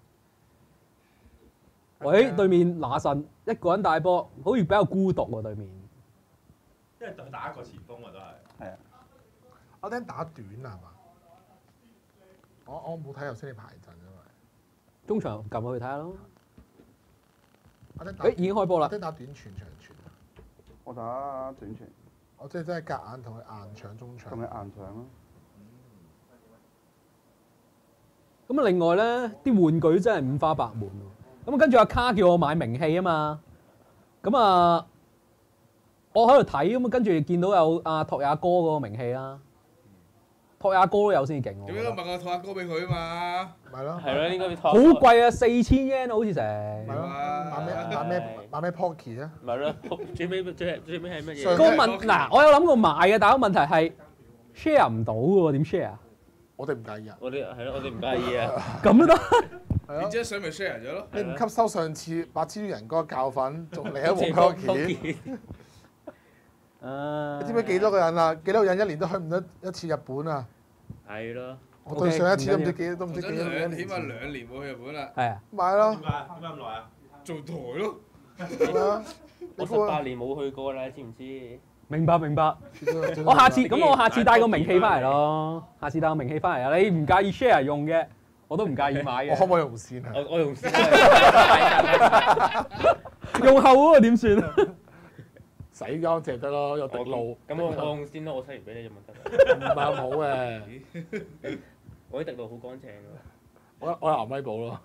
喂，對面拿神一個人大波，好似比較孤獨喎對面。 因為佢打一個前鋒啊，都係。 係啊， 阿丁打短啊係嘛？我我冇睇頭先你排陣因為。 中場撳入去睇下咯。 阿丁打誒已經開波啦阿！丁打短傳長傳啊！ 我打短傳， 我即係真係夾硬同佢硬搶中場。 同佢硬搶咯。 咁啊，另外咧啲玩具真係五花八門喎。咁啊，跟住阿卡叫我買名器啊嘛。咁啊，我喺度睇咁啊，跟住見到有阿托亞哥嗰個名器啦。托亞哥都有先勁喎。 點解都問我托阿哥俾佢啊嘛？ 咪咯。 係咯，應該好貴啊，四千 yen 好似成。 咪咯。買咩買咩買咩 Pocky 啊？ 唔係咯，最尾最最尾係乜上嘢？ 個問嗱，我有諗過買嘅，但係個問題係 share 唔到嘅喎，點 share 啊？ 我哋唔介意啊。 我哋係咯，我哋唔介意啊。 咁都得？ 係咯。 然之後相咪 share 咗咯。 你唔吸收上次白痴人嗰個教訓，仲嚟一鑊 Pocky？ 誒， 你知唔知幾多個人啊？幾多個人一年都去唔得一次日本啊？ 係咯， 我對上一次都唔知唔緊幾都唔知幾多真兩，起年前。 碼兩年冇去日本啦。 係啊， 買咯點，解？點解咁耐啊？ 做台咯。 係啊。 我十八年冇去過啦，知唔知？ 明白明白。 我我下次咁，我下次帶個名器翻嚟咯。下次帶個名器翻嚟啊！你唔介意 share 用嘅，我都唔介意買嘅。 我可唔可以用線啊？ 我我用先。 用後嗰個點算啊？ 洗乾淨得咯，有滴露。 咁我我用先咯，我洗完俾你就問得啦。 唔係咁好嘅。 我啲滴露好乾淨㗎。 我我牛米堡咯。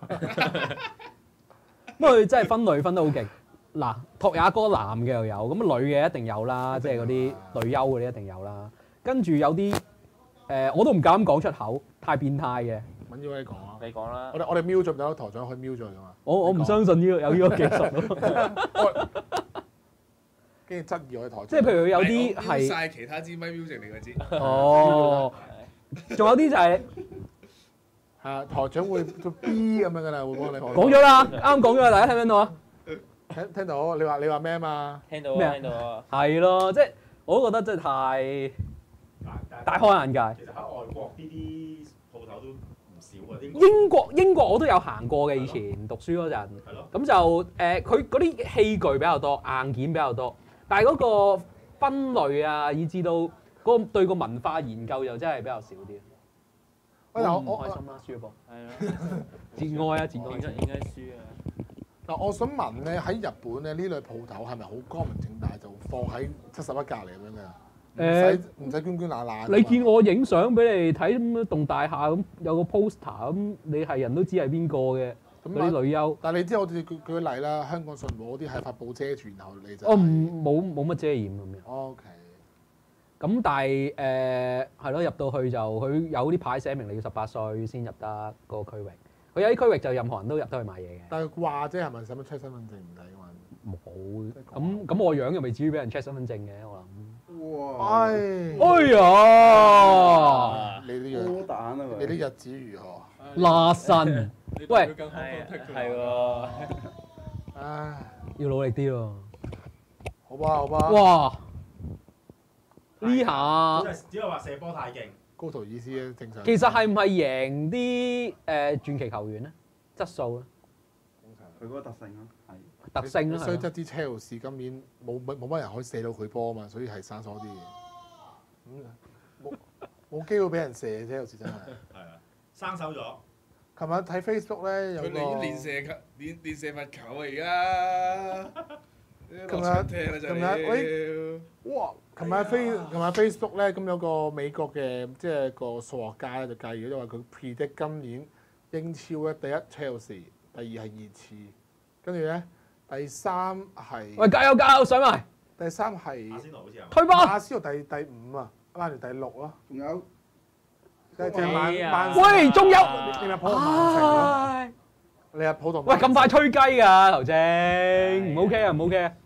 不過佢真係分類分得好勁。嗱，托也哥男嘅又有，咁女嘅一定有啦，即係嗰啲女優嗰啲一定有啦。跟住有啲誒、呃，我都唔敢講出口，太變態嘅。 揾咗你講啊！ 你講啦我。哋我哋瞄咗唔得，台長可以瞄咗佢噶嘛？ 我我唔相信呢、呢個有呢個技術咯。 跟住質疑我哋台長。 即係譬如有啲係係晒其他支咪 music 嚟嘅知。 哦，仲有啲就係、 係啊，台長會做 B 咁樣噶啦，會幫你講咗啦，啱講咗啦，大家聽唔聽到啊？ 聽聽到，你話你話咩啊嘛？ 聽到啊， 咩啊聽到啊。 係咯，即係我都覺得真係太大開眼界。 其實喺外國呢啲鋪頭都唔少啊。 英國英國我都有行過嘅，以前讀書嗰陣。 係咯。 咁就誒，佢嗰啲器具比較多，硬件比較多，但係嗰個分類啊，以至到嗰個對個文化研究又真係比較少啲。 喂， 我我我唔開心啦，輸咗波。 係咯。 節哀啊，節哀應該。應該輸啊。 嗱，我想問咧，喺日本咧呢類鋪頭係咪好光明正大就放喺七十一隔離咁樣㗎？唔使唔使捐捐乸乸。 你見我影相俾你睇咁棟大廈咁有個 poster 咁，你係人都知係邊個嘅嗰啲女優。 但係你知我哋舉舉例啦，香港信和嗰啲係發布遮住，然後你就我唔冇冇乜遮掩咁樣。 O K。 咁但係誒係咯，入到去就佢有啲牌寫明你要十八歲先入得嗰個區域。佢有啲區域就任何人都入得去買嘢嘅。 但係話啫，係咪使乜 check 身份證唔使㗎嘛？ 冇。咁咁我樣又未至於俾人 check 身份證嘅，我諗。 哇！ 唉， 哎呀！ 你啲日波蛋啊你啲佢！ 日子如何？ 拉伸，喂， 係係喎。 唉， 要努力啲咯。 好吧好吧。 哇！呢下只係話射波太勁。 高圖意思咧，正常。 其實係唔係贏啲誒傳奇球員咧？質素咧？ 佢嗰個特性啊，係。 特性啦， 雖則啲車路士今年冇乜冇乜人可以射到佢波啊嘛，所以係生疏啲嘅。咁冇冇機會俾人射嘅車路士真係。 係啊，生手咗。 琴日睇 Facebook 咧有佢個， 哋練射球，練練射罰球啊而家。 琴日落場踢啦就琴日要。 哇！琴日 Face 琴日 Facebook 咧，咁有個美國嘅即係個數學家咧就計咗，就話佢 predict 今年英超咧第一車路士，第二係熱刺，跟住咧第三係喂，加油加油，上埋第三係阿仙奴好似係嘛。 推波！ 阿仙奴第第五啊，曼聯第六咯， 仲有即係曼哎呀曼喂，仲有利物浦同曼城咯， 唉利物浦同喂，咁快吹雞㗎頭正， 係唔 OK 啊，唔 OK 啊！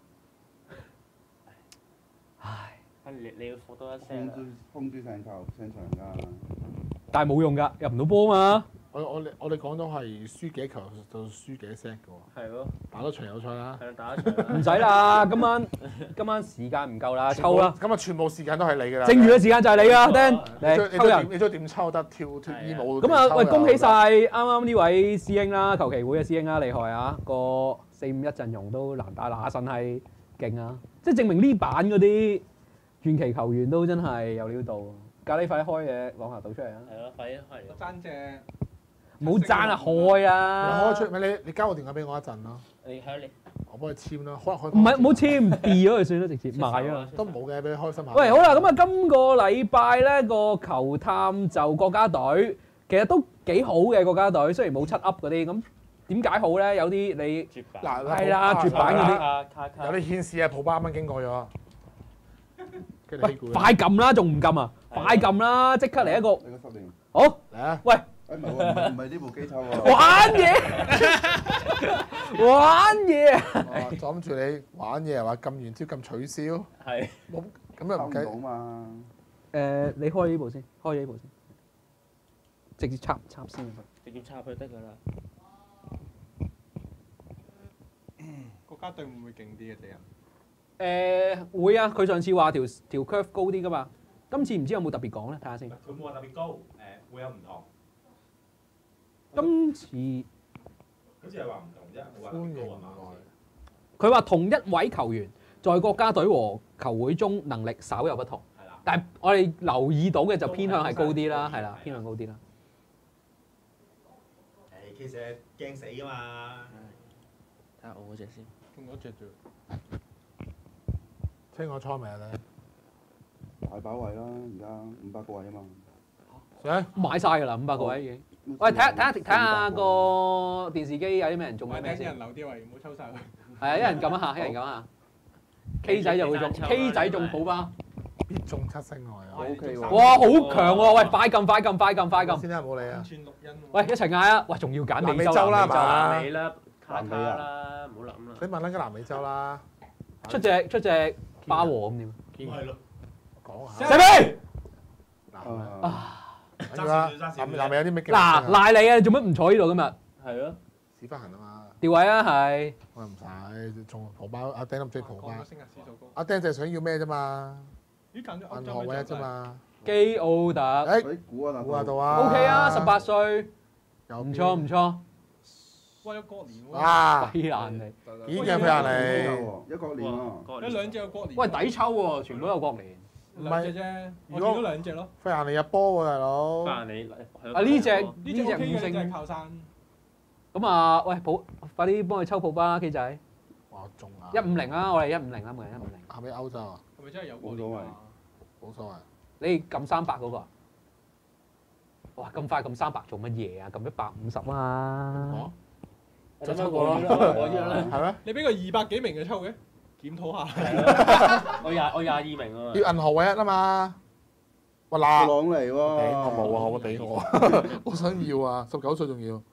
唉， 你你要復多一控聲啦。 住控住成球成場㗎。 但係冇用㗎，入唔到波嘛。 我我哋我哋講咗係輸幾球就輸幾 set 嘅喎， 係咯， 打多場有賽啦。 係打一場啦。 唔使啦，今晚今晚時間唔夠啦，抽啦。 咁啊，全部時間都係你㗎啦。 剩餘嘅時間就係你㗎，Dan， 你中嚟抽人。 你中意點抽得跳脱衣舞。 咁啊，喂，恭喜晒啱啱呢位師兄啦，球棋會嘅師兄啦，厲害啊！個四五一陣容都難打，嗱神係勁啊！即係證明呢版嗰啲傳奇球員都真係有料到。咖喱快啲開嘢朗拿度出嚟啊！ 係咯，快啲開嚟。 爭隻唔好爭啊，開你啊！ 開出咪你你交個電話俾我一陣咯， 你喺你。 我幫你簽啦，可能開唔係唔好簽，D 咗佢算啦，直接賣啊！ 都冇嘅，俾你開心下。 喂，好啦，咁啊，今個禮拜咧個球探就國家隊，其實都幾好嘅國家隊，雖然冇七 up 嗰啲，咁點解好咧？有啲你絕版。 嗱係啦絕版嗰啲卡卡卡。 有啲顯示啊，普巴啱啱經過咗，跟住喂氣管快撳啦，仲唔撳啊？快撳啦，即刻嚟一個你個十年。 好， 嚟啊！ 喂， 誒唔係喎，唔係唔係呢部機抽喎。 玩嘢，玩嘢啊！ 哇就諗住你玩嘢係嘛？撳完之後撳取消， 係。 冇咁又抽唔到唔計。 嘛。 誒，你開呢部先，開呢部先，直接插插先。 直接插佢得㗎啦。 國家隊會唔會勁啲嘅敵人？ 誒會啊，佢上次話條條 curve 高啲噶嘛，今次唔知有冇特別講咧，睇下先。 佢冇話特別高，誒會有唔同。 今次好似係話唔同啫，冇話特歡迎別高啊嘛。 佢話同一位球員在國家隊和球會中能力稍有不同， 係啦。 但係我哋留意到嘅就偏向係高啲啦， 都係係啦，偏向高啲啦。 誒，其實驚死㗎嘛。 睇下我嗰隻先。 中嗰隻啫。 清我倉未啊你？ 大把位啦，而家五百個位啊嘛。 上買晒㗎啦，五百個位已經。 喂，睇下睇下睇下個電視機有啲咩人中我緊咩先係等人。留啲位，唔好抽晒佢。 係啊，一人撳一下，一人撳一下。K 仔就會中，K 仔中普巴。 必中七星我係。 O K 喎。 哇，好強喎！喂，快撳快撳快撳快撳！ 先啦，唔好理啊安。全錄音。 喂，一齊嗌啊！喂，仲要揀美洲南美洲啦南美洲係嘛你啦，卡卡啦，唔好諗啦。 你問啦，個南美洲啦。 出隻出隻巴和咁點？ 咪係咯， 講下。 死飛！ 嗱， 啊！ 跟住啦，南南美有啲咩勁？ 嗱，賴你啊！你做乜唔坐呢度今日？ 係咯， 屎忽痕啊嘛。 調位啊，係。 我唔使，仲葡包阿釘諗追葡包講。咗星日史數高。 阿釘就係想要咩啫嘛？ 咦，揀咗歐銀洲河唯一啫咩獎勵？ 嘛。 基奧特誒， 喂，估下估下到啊。 OK 啊，十八歲， 有唔錯唔錯。 哇，有國年喎。 啊！ 飛爛你！ 已經嘅飛人嚟嚟。 一個年喎。 過有兩隻有國年。 喂，抵抽喎，全部都有國年。 兩隻啫，我如果見到兩隻咯。 飛人嚟入波喎，大佬。 翻你啊呢隻呢隻 O K 嘅，呢隻靠山。 咁啊，喂，普，快啲幫佢抽普巴啦，K 仔。 哇，中啊！ 一五零啦，我哋一五零啦，每人一五零。 係咪歐洲啊？ 係咪真係有國年啊？ 冇所謂。 你撳三百嗰個啊？哇！咁快撳三百做乜嘢啊？撳一百五十啊！ 就抽過咯，我依啦。 係咩？ 你俾個二百幾名嘅抽嘅，檢討下。 我廿我廿二名啊嘛。 要銀河唯一啊嘛。哇嗱！ 朗嚟喎。 頂我冇啊！我俾我，我想要啊！十九歲仲要。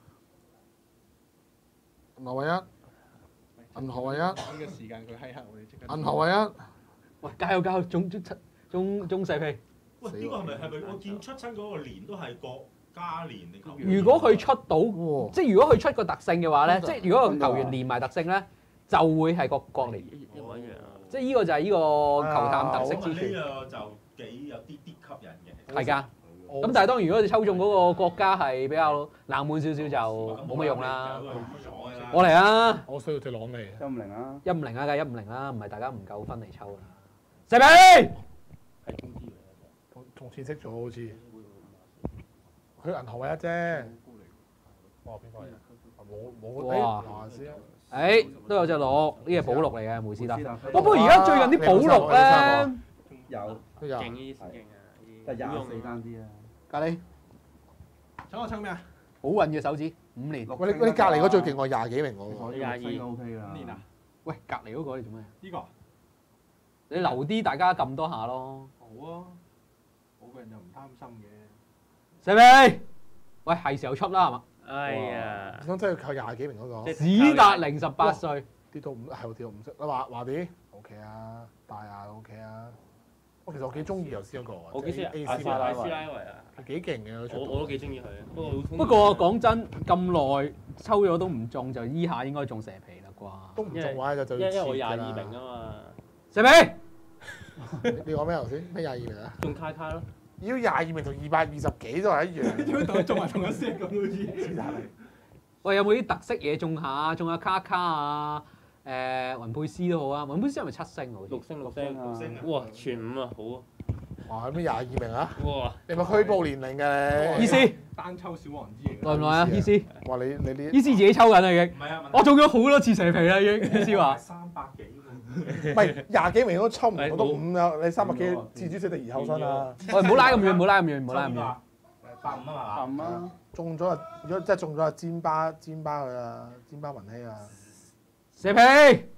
銀河唯一，銀河唯一， 呢個時間佢閪黑我哋即刻。 銀河唯一。 喂，加油加油！中中中中四屁！ 喂，呢個係咪係咪我見出親嗰個年都係國家年定球員？ 如果佢出到， 哇！ 即係如果佢出個特性嘅話咧， 真係即係如果個球員連埋特性咧，就會係個國年。 一模一樣啊。 即係呢個就係呢個球探特色之處。 呢個就幾有啲啲吸引嘅。 係㗎。咁但係當然，如果你抽中嗰個國家係比較冷門少少，就冇乜用啦。我嚟啊！ 我需要隻朗嚟。 一五零啊。 一五零啊，梗係一五零啦，唔係大家唔夠分嚟抽啦。四比。 係中啲嘅。 同同前識咗好似。佢銀河唯一啫。哇！邊個嚟？冇冇哇誒先。 誒，都有隻鹿，呢隻寶鹿嚟嘅梅斯達。 梅斯達不過而家最近啲寶鹿咧， 有， 都有。 勁呢啲勁啊！ 得廿四單啲啊。 隔離搶我抽咩啊？ 好運嘅手指，五年。 喂，你喂你隔離嗰最勁喎，廿幾名喎。 我廿二 O K 㗎。 五年啊？ 喂，隔離嗰個你做咩？ 呢個你留啲大家撳多下咯。 好啊，我個人就唔貪心嘅。 四比。喂，係時候出啦，係嘛？ 哎呀， 咁真係靠廿幾名嗰個。 史達寧十八歲。 跌到五係喎，跌到五色。你話話啲 O K 啊，大亞 O K 啊。我其實我幾中意頭先嗰個啊。 我幾中意 A 阿 C 斯拉維啊！ 佢幾勁嘅嗰出我我都幾中意佢，不過不過講真，咁耐抽咗都唔中，就依下應該中蛇皮啦啩。 都唔中話就就因為因為我廿切㗎啦二名啊嘛， 蛇皮。 你你講咩頭先？咩廿二名啊？ 中卡卡咯。 妖廿二名同二百二十幾都係一樣。 點解同中埋同一 set 咁好似？ 喂，有冇啲特色嘢中下？中下卡卡啊，誒雲佩斯都好啊。雲佩斯係咪七星好似？ 六星六星六星啊哇！全五啊，好啊！ 哇！咩廿二名啊？ 哇！ 你咪虛報年齡嘅你。 意思單抽小王之嚟來唔來啊？意思意哇！你你呢？ 思自己抽緊啦已經。 唔係啊， 我中咗好多次蛇皮啦已經。意思話三百幾喎。 唔係廿幾名都抽唔到，都係五啊！你三百幾自主死敵而後生啊！ 喂，唔好拉咁遠，唔好拉咁遠，唔好拉咁遠。 百五啊嘛。 撳啊！ 中咗啊！如果真係中咗啊，煎巴煎巴佢啊，煎巴文希啊！ 蛇皮。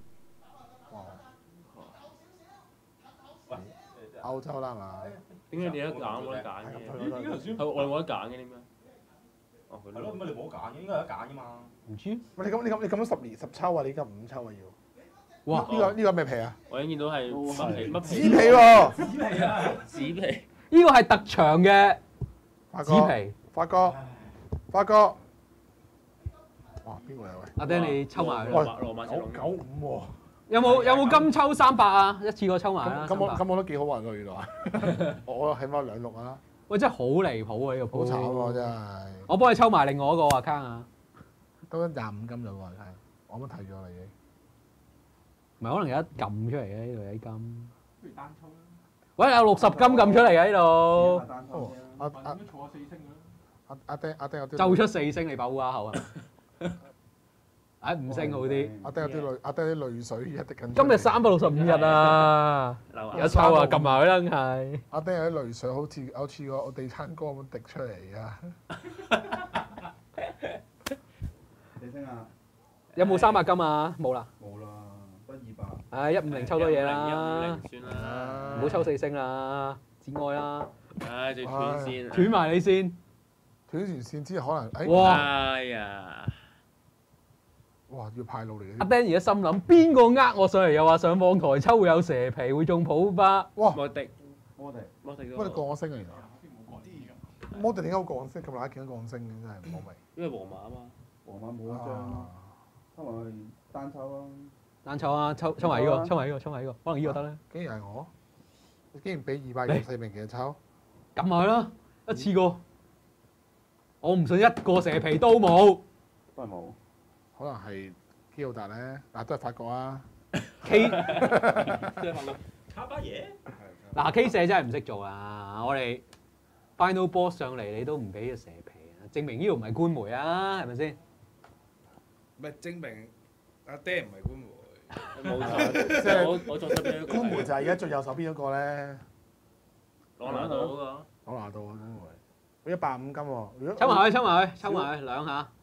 哇！歐洲啦係嘛？ 點解你有得揀冇得揀係咁嘅？ 退咗頭先係我哋冇得揀嘅點解？哦，佢係咯，咁你冇得揀嘅，應該有得揀噶嘛。 唔知。 喂，你咁你咁你咁樣十年十抽啊？你而家五抽啊要？ 哇！ 呢個呢個咩皮啊？ 我已經見到係乜皮乜紙皮皮喎！ 紙皮啊！ 紙皮。 呢個係特長嘅發哥， 紙皮。 發哥，發哥。哇！邊個嚟喂？ 阿丁你抽埋佢羅啦。 馬羅馬九九五喎！ 有冇有冇金抽三百啊？一次過抽埋啦。 咁咁我三百咁我都幾好運喎原來。我起碼兩六啊！ 喂，真係好離譜啊！呢個好鋪慘喎真係。 我幫你抽埋另外一個 account 啊。 都廿五金就喎，係我啱啱睇咗啦已經。 唔係可能有得撳出嚟嘅呢度有啲金。 不如單抽啦。 喂，有六十金撳出嚟嘅呢度。 哦，阿問阿點解坐下四星嘅咧？ 阿阿丁阿丁有啲就出四星你爆烏鴉口啊！唉，五星好啲。 阿丁有啲淚阿丁有啲淚水一滴緊。 今日三百六十五日啊！ 流有抽啊，撳埋佢啦，梗係。 阿丁有啲淚水好似好似個地攤哥咁滴出嚟啊！ 有冇三百金啊？冇啦。 冇啦，得二百。 唉，一五零抽多嘢啦， 一五零算啦， 唔好抽四星啦，節哀啦， 唉，仲斷線， 斷埋你先。 斷完線之後可能誒， 哇！ 哎呀， 哇要派路嚟阿嘅。 Dan 而家心諗邊個呃我上嚟，又話上網台抽會有蛇皮，會中普巴。 哇！ 莫迪， 我哋莫迪乜你降咗星啊？原來摩迪點解會降星？咁難見到降星嘅真係唔好明。 因為皇馬啊嘛， 皇馬冇一張咯，抽埋去單抽咯。 單抽啊，抽抽埋呢個，抽埋呢個，抽埋呢個，可能呢個得咧。 竟然係我，你竟然俾二百二十四名嘅抽， 撳埋啦，一次過。我唔信一個蛇皮都冇。 都係冇。 可能係基奧達咧，嗱都係法國啊。 K 即係法國卡巴耶， 嗱 K 社真係唔識做啊！我哋 Final Boss 上嚟你都唔俾個蛇皮啊，證明呢度唔係官媒啊，係咪先？ 唔係證明阿爹唔係官媒。 冇錯， 即係我我仲特別官媒就係而家最右手邊嗰個咧， 朗拿度嗰個， 朗拿度啊官媒，佢一百五金喎。如果抽埋佢，抽埋佢，抽埋佢兩下。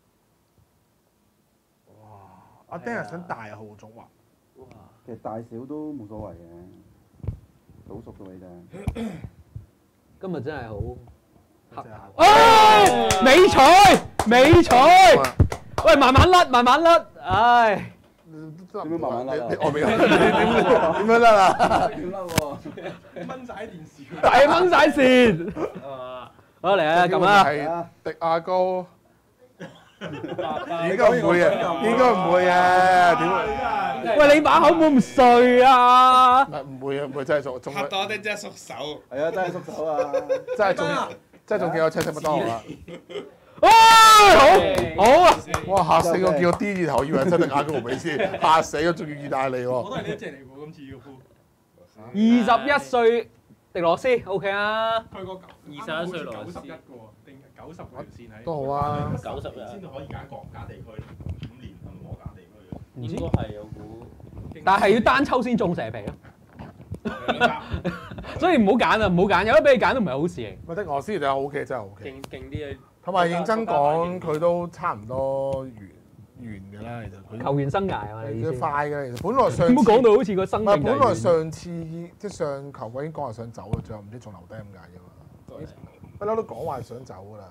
阿 Dan 係想大號種啊！ 哇！ 其實大小都冇所謂嘅，早熟到你啫。 今日真係好黑真係唉，美彩美彩，喂，慢慢甩，慢慢甩，唉， 點樣慢慢甩啊你我未有，你點點樣甩啊？ 點甩喎？ 掹晒電視。 係掹晒線。好嚟啊，咁啦， 係迪亞高， 應應該唔會嘅，應該唔會嘅，點會？ 喂，你把口冇咁碎啊！ 唔係唔會啊，唔會真係仲仲拍到我哋真係縮手。 係啊，真係縮手啊！ 真係仲真係仲幾有車食麥當勞啊！ 唉，好好啊！ 哇！嚇死我，見到 D 字頭，以為真係亞高美斯，嚇死我，仲要意大利喎！ 我都係呢一隻嚟喎，今次要呼。 二十一歲迪羅斯 OK 啊， 佢個二十一歲羅斯九十一個喎，定九十條線喺。 都好啊！ 九十日， 先可以揀國家地區，五年係咪冇揀地區嘅？ 唔知應該係我估。 但係要單抽先中蛇皮咯， 兩家所以唔好揀啊，唔好揀，有得俾你揀都唔係好事嚟。 咪的俄斯就 O K，真係 O K。 勁勁啲嘅， 同埋認真講，佢都差唔多完完㗎啦，其實佢球員生涯啊嘛，你意思？ 佢快嘅，其實本來上唔好次講到好似個生唔係命就係完本來上次已即係上球季已經講話想走啦，最後唔知仲留低咁解啫嘛。不嬲都講話想走㗎啦。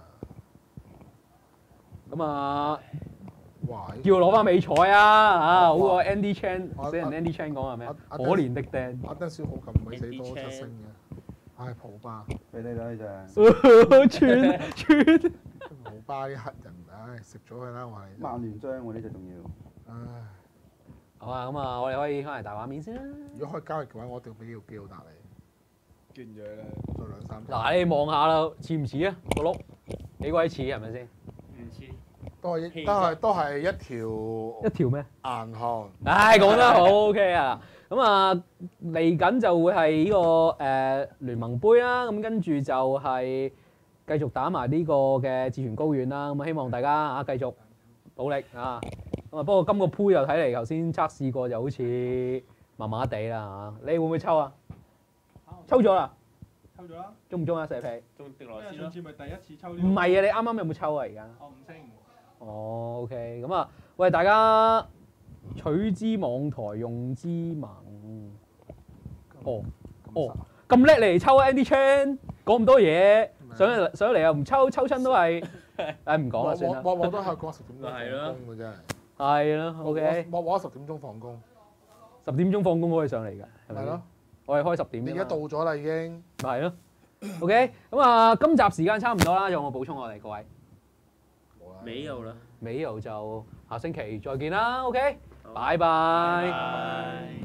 咁啊， 哇！ 叫我攞翻美彩啊！啊，好過哇 Andy Chan 啊死人 Andy Chan 講係咩？ 啊啊可憐的 Dan。 阿登小好咁鬼死多七星嘅，唉普巴俾你啦呢隻。 串串。 普巴啲黑人，唉食咗佢啦我係。 曼聯張喎呢隻仲要。 唉， 好啊，咁啊，我哋可以開埋大畫面先啦。 如果開交易嘅話，我一定俾呢個基奧達你， 捐咗啦。 再兩三隻。 嗱，你望下啦，似唔似啊個碌？幾鬼似係咪先？ 唔似。 都係氣質都係都係一條一條咩？ 硬漢。 唉，講得好 OK 啊！咁啊，嚟緊就會係呢個誒聯盟杯啦，咁跟住就係繼續打埋呢個嘅志傳高院啦。咁啊，希望大家啊繼續努力啊！咁啊，不過今個杯又睇嚟頭先測試過就好似麻麻地啦嚇。你會唔會抽啊？抽咗啦， 抽咗啦。 中唔中啊？蛇皮？ 中迪因為羅斯咯， 上次咪第一次抽呢個。 唔係啊！你啱啱有冇抽啊？而家？ 哦，五星。 哦，OK，咁啊，喂，大家取之網台，用之盲。哦，哦，咁叻嚟抽 Andy Chan，講咁多嘢，上嚟上嚟又唔抽，抽親都係，誒唔講啦，算啦。 我我都係講十點鐘係咯放工嘅真係。 係咯，OK， 我我十點鐘放工。 十點鐘放工可以上嚟㗎，係咪？ 係咯。 我哋開十點。 你而家到咗啦已經。 咪係咯。OK，咁啊，今集時間差唔多啦，有冇補充我哋各位？ 沒有啦。 美遊就下星期再見啦，OK，拜拜。 拜拜。